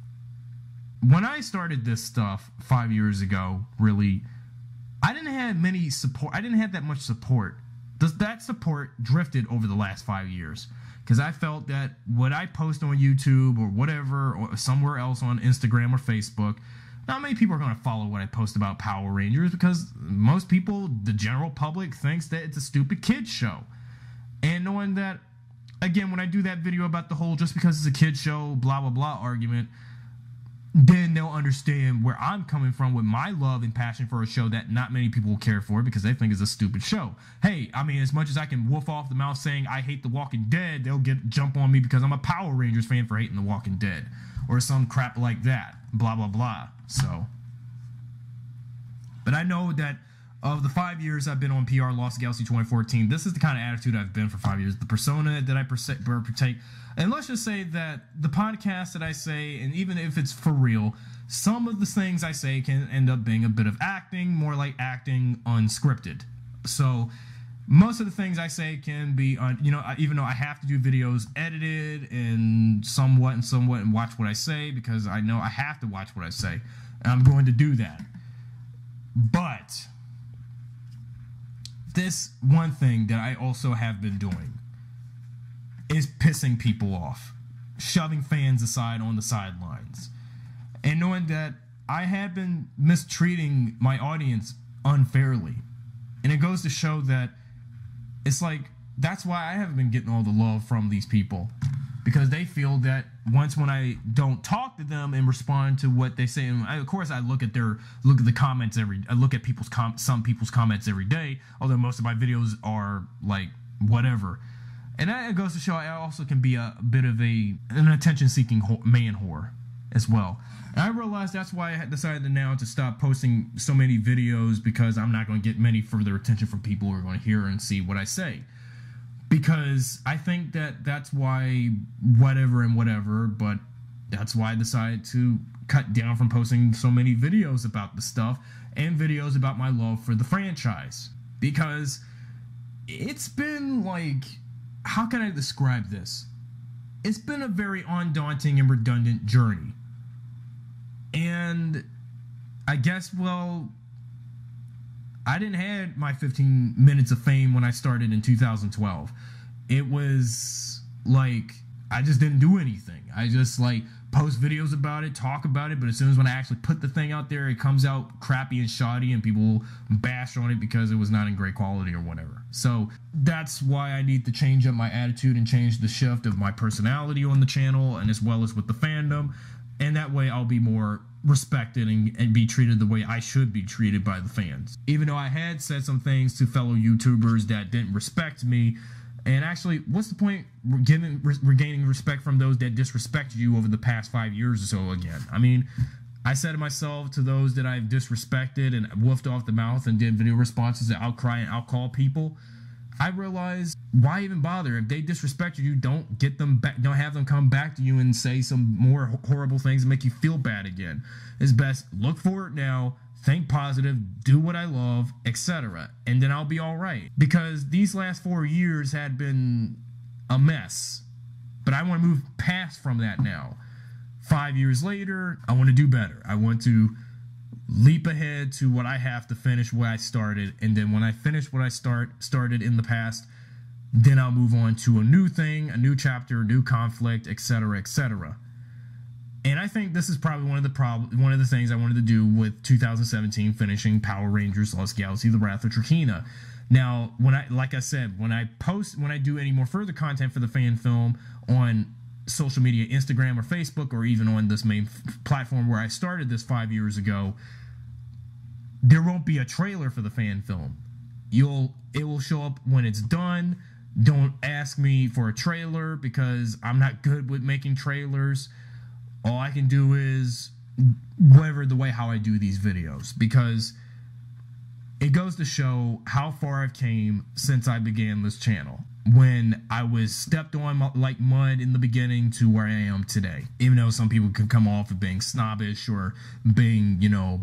When I started this stuff five years ago, really, I didn't have many support. I didn't have that much support. Does that support drifted over the last five years? Because I felt that what I post on YouTube or whatever, or somewhere else on Instagram or Facebook, not many people are going to follow what I post about Power Rangers, because most people, the general public, thinks that it's a stupid kid's show. And knowing that, again, when I do that video about the whole just because it's a kid's show, blah, blah, blah argument, then they'll understand where I'm coming from with my love and passion for a show that not many people will care for because they think it's a stupid show. Hey, I mean, as much as I can woof off the mouth saying I hate The Walking Dead, they'll get jump on me because I'm a Power Rangers fan for hating The Walking Dead or some crap like that. Blah, blah, blah. So, but I know that of the five years I've been on P R Lost Galaxy twenty fourteen, this is the kind of attitude I've been for five years. The persona that I partake. And let's just say that the podcast that I say, and even if it's for real, some of the things I say can end up being a bit of acting, more like acting unscripted. So most of the things I say can be, un, you know, even though I have to do videos edited and somewhat and somewhat and watch what I say, because I know I have to watch what I say. And I'm going to do that. But this one thing that I also have been doing is pissing people off, shoving fans aside on the sidelines, and knowing that I have been mistreating my audience unfairly. And it goes to show that it's like, that's why I haven't been getting all the love from these people, because they feel that once when I don't talk to them and respond to what they say, and I, of course I look at their look at the comments every I look at people's com some people's comments every day, although most of my videos are like whatever. And that goes to show I also can be a bit of a an attention-seeking man whore as well. And I realized that's why I decided now to stop posting so many videos, because I'm not going to get many further attention from people who are going to hear and see what I say. Because I think that that's why whatever and whatever, but that's why I decided to cut down from posting so many videos about the stuff and videos about my love for the franchise. Because it's been like, how can I describe this? It's been a very undaunting and redundant journey. And I guess, well, I didn't have my fifteen minutes of fame when I started in two thousand twelve. It was like, I just didn't do anything. I just like post videos about it, talk about it, but as soon as when I actually put the thing out there, it comes out crappy and shoddy and people bash on it because it was not in great quality or whatever. So that's why I need to change up my attitude and change the shift of my personality on the channel, and as well as with the fandom. And that way I'll be more respected and, and be treated the way I should be treated by the fans. Even though I had said some things to fellow YouTubers that didn't respect me, and actually, what's the point giving, regaining respect from those that disrespected you over the past five years or so again? I mean, I said to myself, to those that I've disrespected and woofed off the mouth and did video responses that outcry and outcall people, I realized, why even bother? If they disrespected you, don't get them back, don't have them come back to you and say some more horrible things and make you feel bad again. It's best look forward now, think positive, do what I love, et cetera. And then I'll be all right. Because these last four years had been a mess. But I want to move past from that now. Five years later, I want to do better. I want to leap ahead to what I have to finish what I started, and then when I finish what I start started in the past, then I'll move on to a new thing, a new chapter, a new conflict, et cetera, et cetera. And I think this is probably one of the prob one of the things I wanted to do with two thousand seventeen, finishing Power Rangers Lost Galaxy: The Wrath of Trakeena. Now, when I like I said, when I post, when I do any more further content for the fan film on social media, Instagram or Facebook, or even on this main platform where I started this five years ago, there won't be a trailer for the fan film. You'll it will show up when it's done. Don't ask me for a trailer because I'm not good with making trailers. All I can do is whatever the way how I do these videos, because it goes to show how far I've came since I began this channel. When I was stepped on like mud in the beginning to where I am today. Even though some people can come off of being snobbish or being, you know,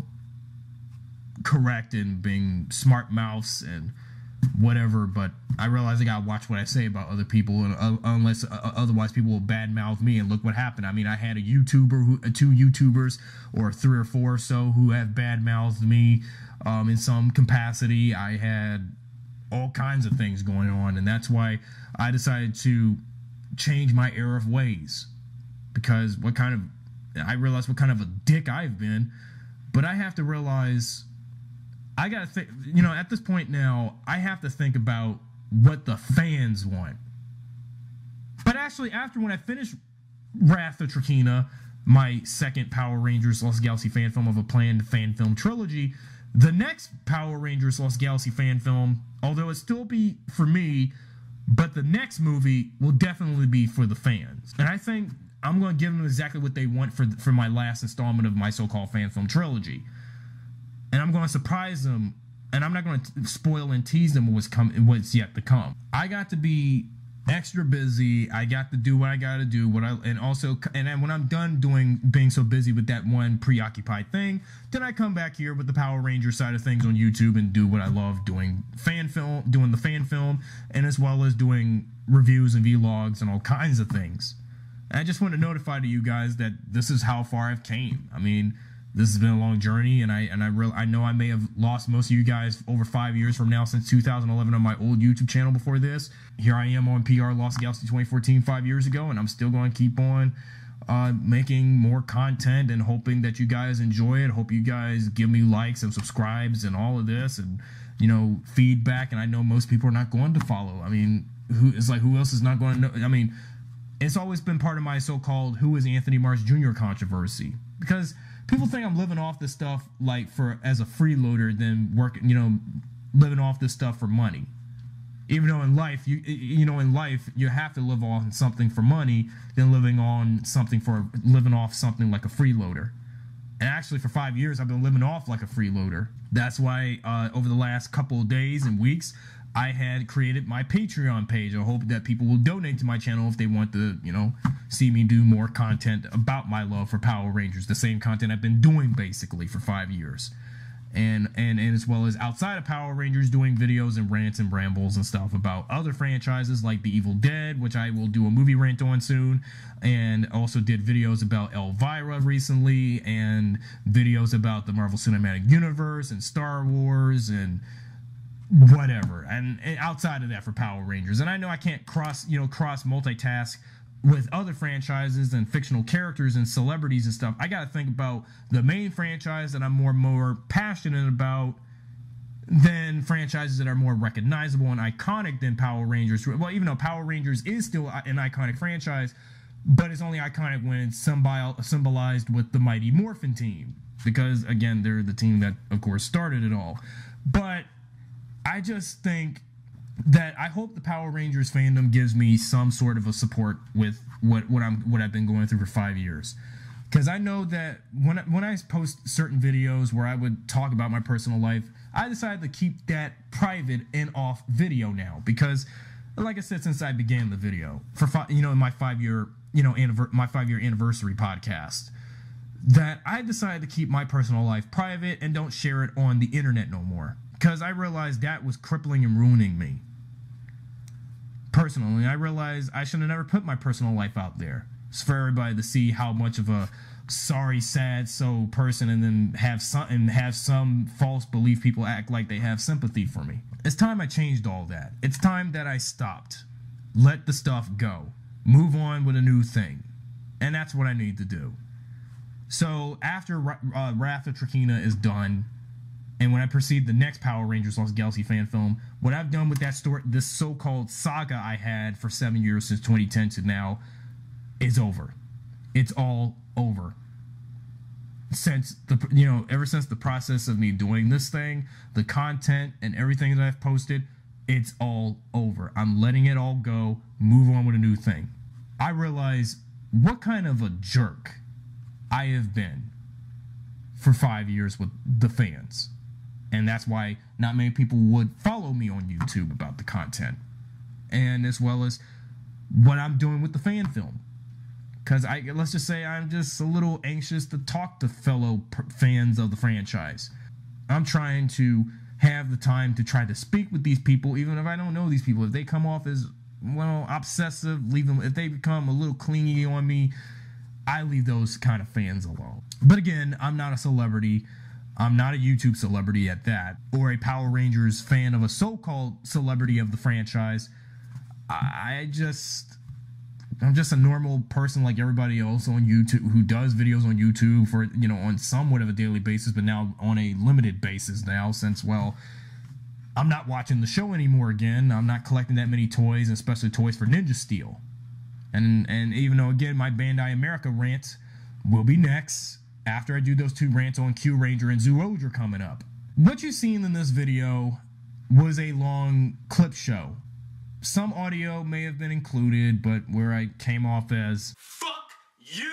correct and being smart mouths and whatever, but I realize I gotta watch what I say about other people, and uh, unless uh, otherwise people will badmouth me. And look what happened. I mean, I had a YouTuber, who, uh, two YouTubers, or three or four or so, who have badmouthed me um, in some capacity. I had all kinds of things going on, and that's why I decided to change my era of ways, because what kind of I realized what kind of a dick I've been. But I have to realize I gotta think, you know, at this point now, I have to think about what the fans want. But actually, after when I finish Wrath of Trakeena, my second Power Rangers Lost Galaxy fan film of a planned fan film trilogy, the next Power Rangers Lost Galaxy fan film, although it still be for me, but the next movie will definitely be for the fans. And I think I'm going to give them exactly what they want for, for my last installment of my so-called fan film trilogy. And I'm going to surprise them, and I'm not going to spoil and tease them what's, come, what's yet to come. I got to be extra busy. I got to do what I got to do. What I and also, and then when I'm done doing being so busy with that one preoccupied thing, then I come back here with the Power Ranger side of things on YouTube and do what I love doing, fan film, doing the fan film, and as well as doing reviews and vlogs and all kinds of things. And I just want to notify to you guys that this is how far I've came. I mean, this has been a long journey, and I and I real I know I may have lost most of you guys over five years from now, since two thousand eleven on my old YouTube channel before this. Here I am on P R Lost Galaxy twenty fourteen, five years ago, and I'm still going to keep on uh, making more content and hoping that you guys enjoy it. Hope you guys give me likes and subscribes and all of this, and you know, feedback. And I know most people are not going to follow. I mean, who it's like who else is not going to know? I mean, it's always been part of my so-called "Who is Anthony Marsh Junior controversy, because people think I'm living off this stuff like for as a freeloader, than working, you know, living off this stuff for money. Even though in life, you you know, in life you have to live on something for money than living on something for living off something like a freeloader. And actually, for five years, I've been living off like a freeloader. That's why uh, over the last couple of days and weeks, I had created my Patreon page. I hope that people will donate to my channel if they want to, you know, see me do more content about my love for Power Rangers. The same content I've been doing basically for five years. And, and, and as well as outside of Power Rangers, doing videos and rants and brambles and stuff about other franchises like The Evil Dead, which I will do a movie rant on soon. And also did videos about Elvira recently, and videos about the Marvel Cinematic Universe and Star Wars and whatever, and, and outside of that for Power Rangers. And I know I can't cross, you know, cross multitask with other franchises and fictional characters and celebrities and stuff. I got to think about the main franchise that I'm more more passionate about than franchises that are more recognizable and iconic than Power Rangers. Well, even though Power Rangers is still an iconic franchise, but it's only iconic when it's symbolized with the Mighty Morphin team, because again, they're the team that of course started it all. But I just think that I hope the Power Rangers fandom gives me some sort of a support with what what I'm what I've been going through for five years. Because I know that when, when I post certain videos where I would talk about my personal life, I decided to keep that private and off video now. Because, like I said, since I began the video, for five, you know, in my five-year, you know, anniver- my five-year anniversary podcast, that I decided to keep my personal life private and don't share it on the internet no more. Because I realized that was crippling and ruining me. Personally, I realized I should have never put my personal life out there. It's for everybody to see how much of a sorry, sad soul person, and then have some and have some false belief people act like they have sympathy for me. It's time I changed all that. It's time that I stopped. Let the stuff go. Move on with a new thing. And that's what I need to do. So after uh, Wrath of Trakeena is done, and when I proceed the next Power Rangers Lost Galaxy fan film, what I've done with that story, this so-called saga I had for seven years since twenty ten to now, is over. It's all over. Since the, you know, ever since the process of me doing this thing, the content and everything that I've posted, it's all over. I'm letting it all go, move on with a new thing. I realize what kind of a jerk I have been for five years with the fans. And that's why not many people would follow me on YouTube about the content. And as well as what I'm doing with the fan film. Because I let's just say I'm just a little anxious to talk to fellow fans of the franchise. I'm trying to have the time to try to speak with these people, even if I don't know these people. If they come off as, well, obsessive, leave them. If they become a little clingy on me, I leave those kind of fans alone. But again, I'm not a celebrity. I'm not a YouTube celebrity at that, or a Power Rangers fan of a so-called celebrity of the franchise. I just, I'm just a normal person like everybody else on YouTube who does videos on YouTube for, you know, on somewhat of a daily basis, but now on a limited basis now since, well, I'm not watching the show anymore again. I'm not collecting that many toys, and especially toys for Ninja Steel. And and even though, again, my Bandai America rant will be next after I do those two rants on Q Ranger and Zoologer coming up. What you've seen in this video was a long clip show. Some audio may have been included, but where I came off as "fuck you."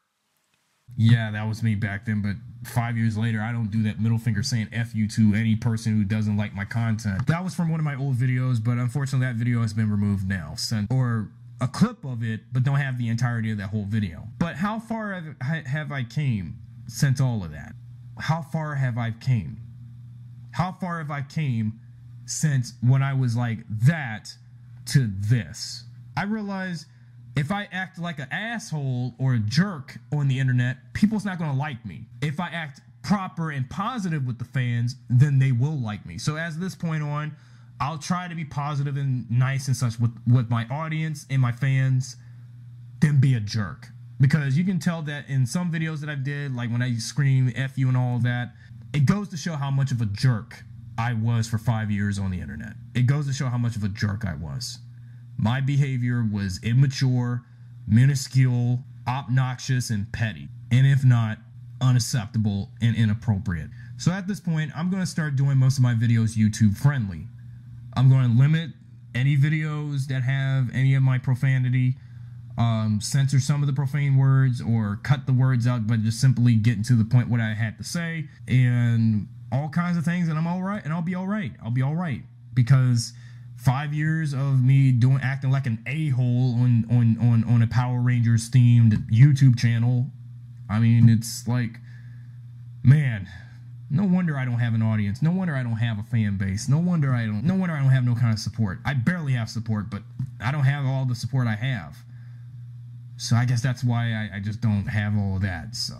Yeah, that was me back then, but five years later, I don't do that middle finger saying F you to any person who doesn't like my content. That was from one of my old videos, but unfortunately that video has been removed now. Sent, or a clip of it, but don't have the entirety of that whole video. But how far have, have I came since all of that? How far have I came? How far have I came since when I was like that to this? I realize if I act like an asshole or a jerk on the internet, people's not going to like me. If I act proper and positive with the fans, then they will like me. So as this point on, I'll try to be positive and nice and such with, with my audience and my fans, then be a jerk. Because you can tell that in some videos that I did, like when I scream F you and all of that, it goes to show how much of a jerk I was for five years on the internet. It goes to show how much of a jerk I was. My behavior was immature, minuscule, obnoxious, and petty. And if not, unacceptable and inappropriate. So at this point, I'm going to start doing most of my videos YouTube friendly. I'm going to limit any videos that have any of my profanity, um, censor some of the profane words, or cut the words out, but just simply getting to the point what I had to say, and all kinds of things, and I'm all right, and I'll be all right. I'll be all right, because five years of me doing acting like an a-hole on on on on a Power Rangers themed YouTube channel, I mean, it's like, man. No wonder I don't have an audience. No wonder I don't have a fan base. No wonder I don't. No wonder I don't have no kind of support. I barely have support, but I don't have all the support I have. So I guess that's why I, I just don't have all of that. So,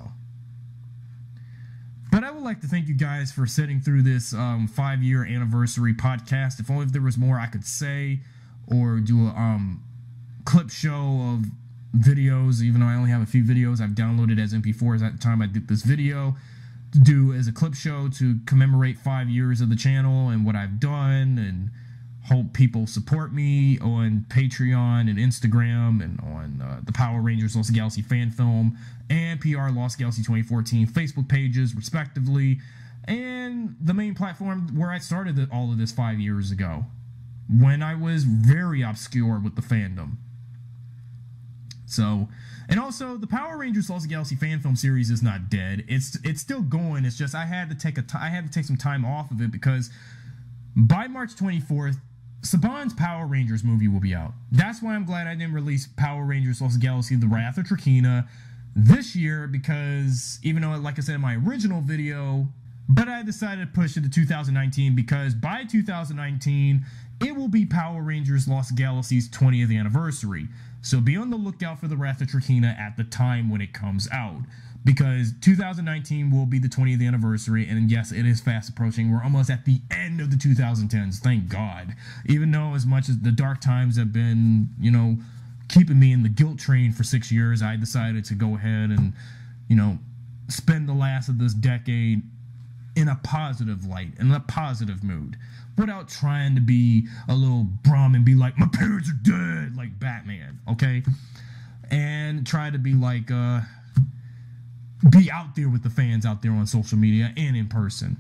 but I would like to thank you guys for sitting through this um, five-year anniversary podcast. If only if there was more I could say, or do a um, clip show of videos. Even though I only have a few videos I've downloaded as M P fours at the time I did this video. To do as a clip show to commemorate five years of the channel and what I've done, and hope people support me on Patreon and Instagram and on uh, the Power Rangers Lost Galaxy fan film and P R Lost Galaxy twenty fourteen Facebook pages respectively, and the main platform where I started the, all of this five years ago when I was very obscure with the fandom. So, and also the Power Rangers Lost Galaxy fan film series is not dead. It's it's still going. It's just I had to take a t- I had to take some time off of it because by March twenty-fourth, Saban's Power Rangers movie will be out. That's why I'm glad I didn't release Power Rangers Lost Galaxy: The Wrath of Trakeena this year, because even though, like I said in my original video, but I decided to push it to two thousand nineteen because by two thousand nineteen, it will be Power Rangers Lost Galaxy's twentieth anniversary. So be on the lookout for The Wrath of Trakeena at the time when it comes out, because two thousand nineteen will be the twentieth anniversary, and yes, it is fast approaching. We're almost at the end of the two thousand tens, thank God. Even though as much as the dark times have been, you know, keeping me in the guilt train for six years, I decided to go ahead and, you know, spend the last of this decade in a positive light, in a positive mood, without trying to be a little brum and be like, my parents are dead, like Batman, okay? And try to be like, uh, be out there with the fans out there on social media and in person.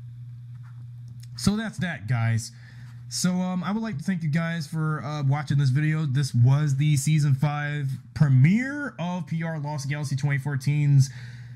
So that's that, guys. So um, I would like to thank you guys for uh, watching this video. This was the Season five premiere of P R Lost Galaxy twenty fourteen's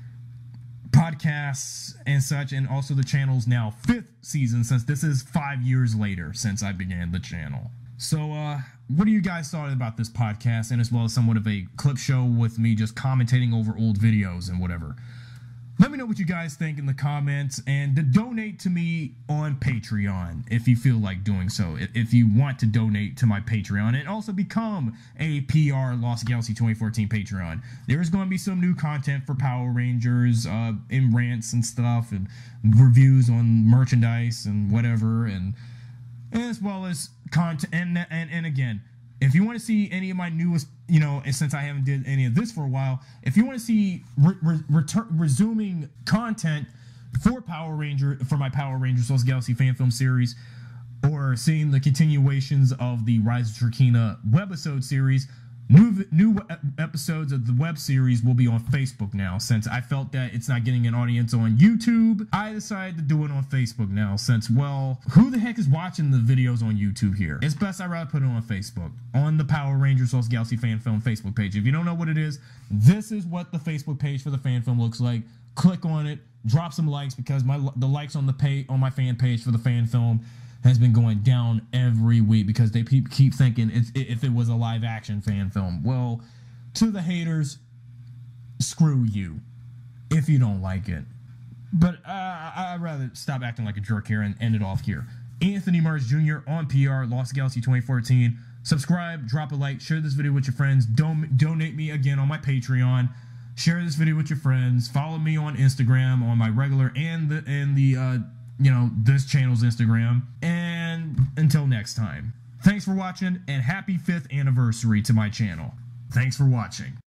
podcasts and such, and also the channel's now fifth season, since this is five years later since I began the channel. So uh what do you guys thought about this podcast, and as well as somewhat of a clip show with me just commentating over old videos and whatever? Let me know what you guys think in the comments, and to donate to me on Patreon if you feel like doing so. If you want to donate to my Patreon and also become a P R Lost Galaxy twenty fourteen Patreon, there's going to be some new content for Power Rangers, uh, in rants and stuff, and reviews on merchandise and whatever, and as well as content. And and and again, if you want to see any of my newest, you know, and since I haven't did any of this for a while, if you want to see re re return, resuming content for Power Ranger, for my Power Rangers Lost Galaxy fan film series, or seeing the continuations of the Rise of Trakeena webisode series, new new episodes of the web series will be on Facebook now. Since I felt that it's not getting an audience on YouTube, I decided to do it on Facebook now, since, well, who the heck is watching the videos on YouTube here? It's best I'd rather put it on Facebook, on the Power Rangers Lost Galaxy fan film Facebook page. If you don't know what it is, this is what the Facebook page for the fan film looks like. Click on it, drop some likes, because my the likes on the page on my fan page for the fan film has been going down every week, because they keep thinking it's, if it was a live action fan film. Well, to the haters, screw you if you don't like it. But uh, I'd rather stop acting like a jerk here and end it off here. Anthony Murs Junior on P R Lost Galaxy twenty fourteen. Subscribe, drop a like, share this video with your friends. Don donate me again on my Patreon. Share this video with your friends. Follow me on Instagram, on my regular and the and the uh, you know, this channel's Instagram. And until next time, thanks for watching, and happy fifth anniversary to my channel. Thanks for watching.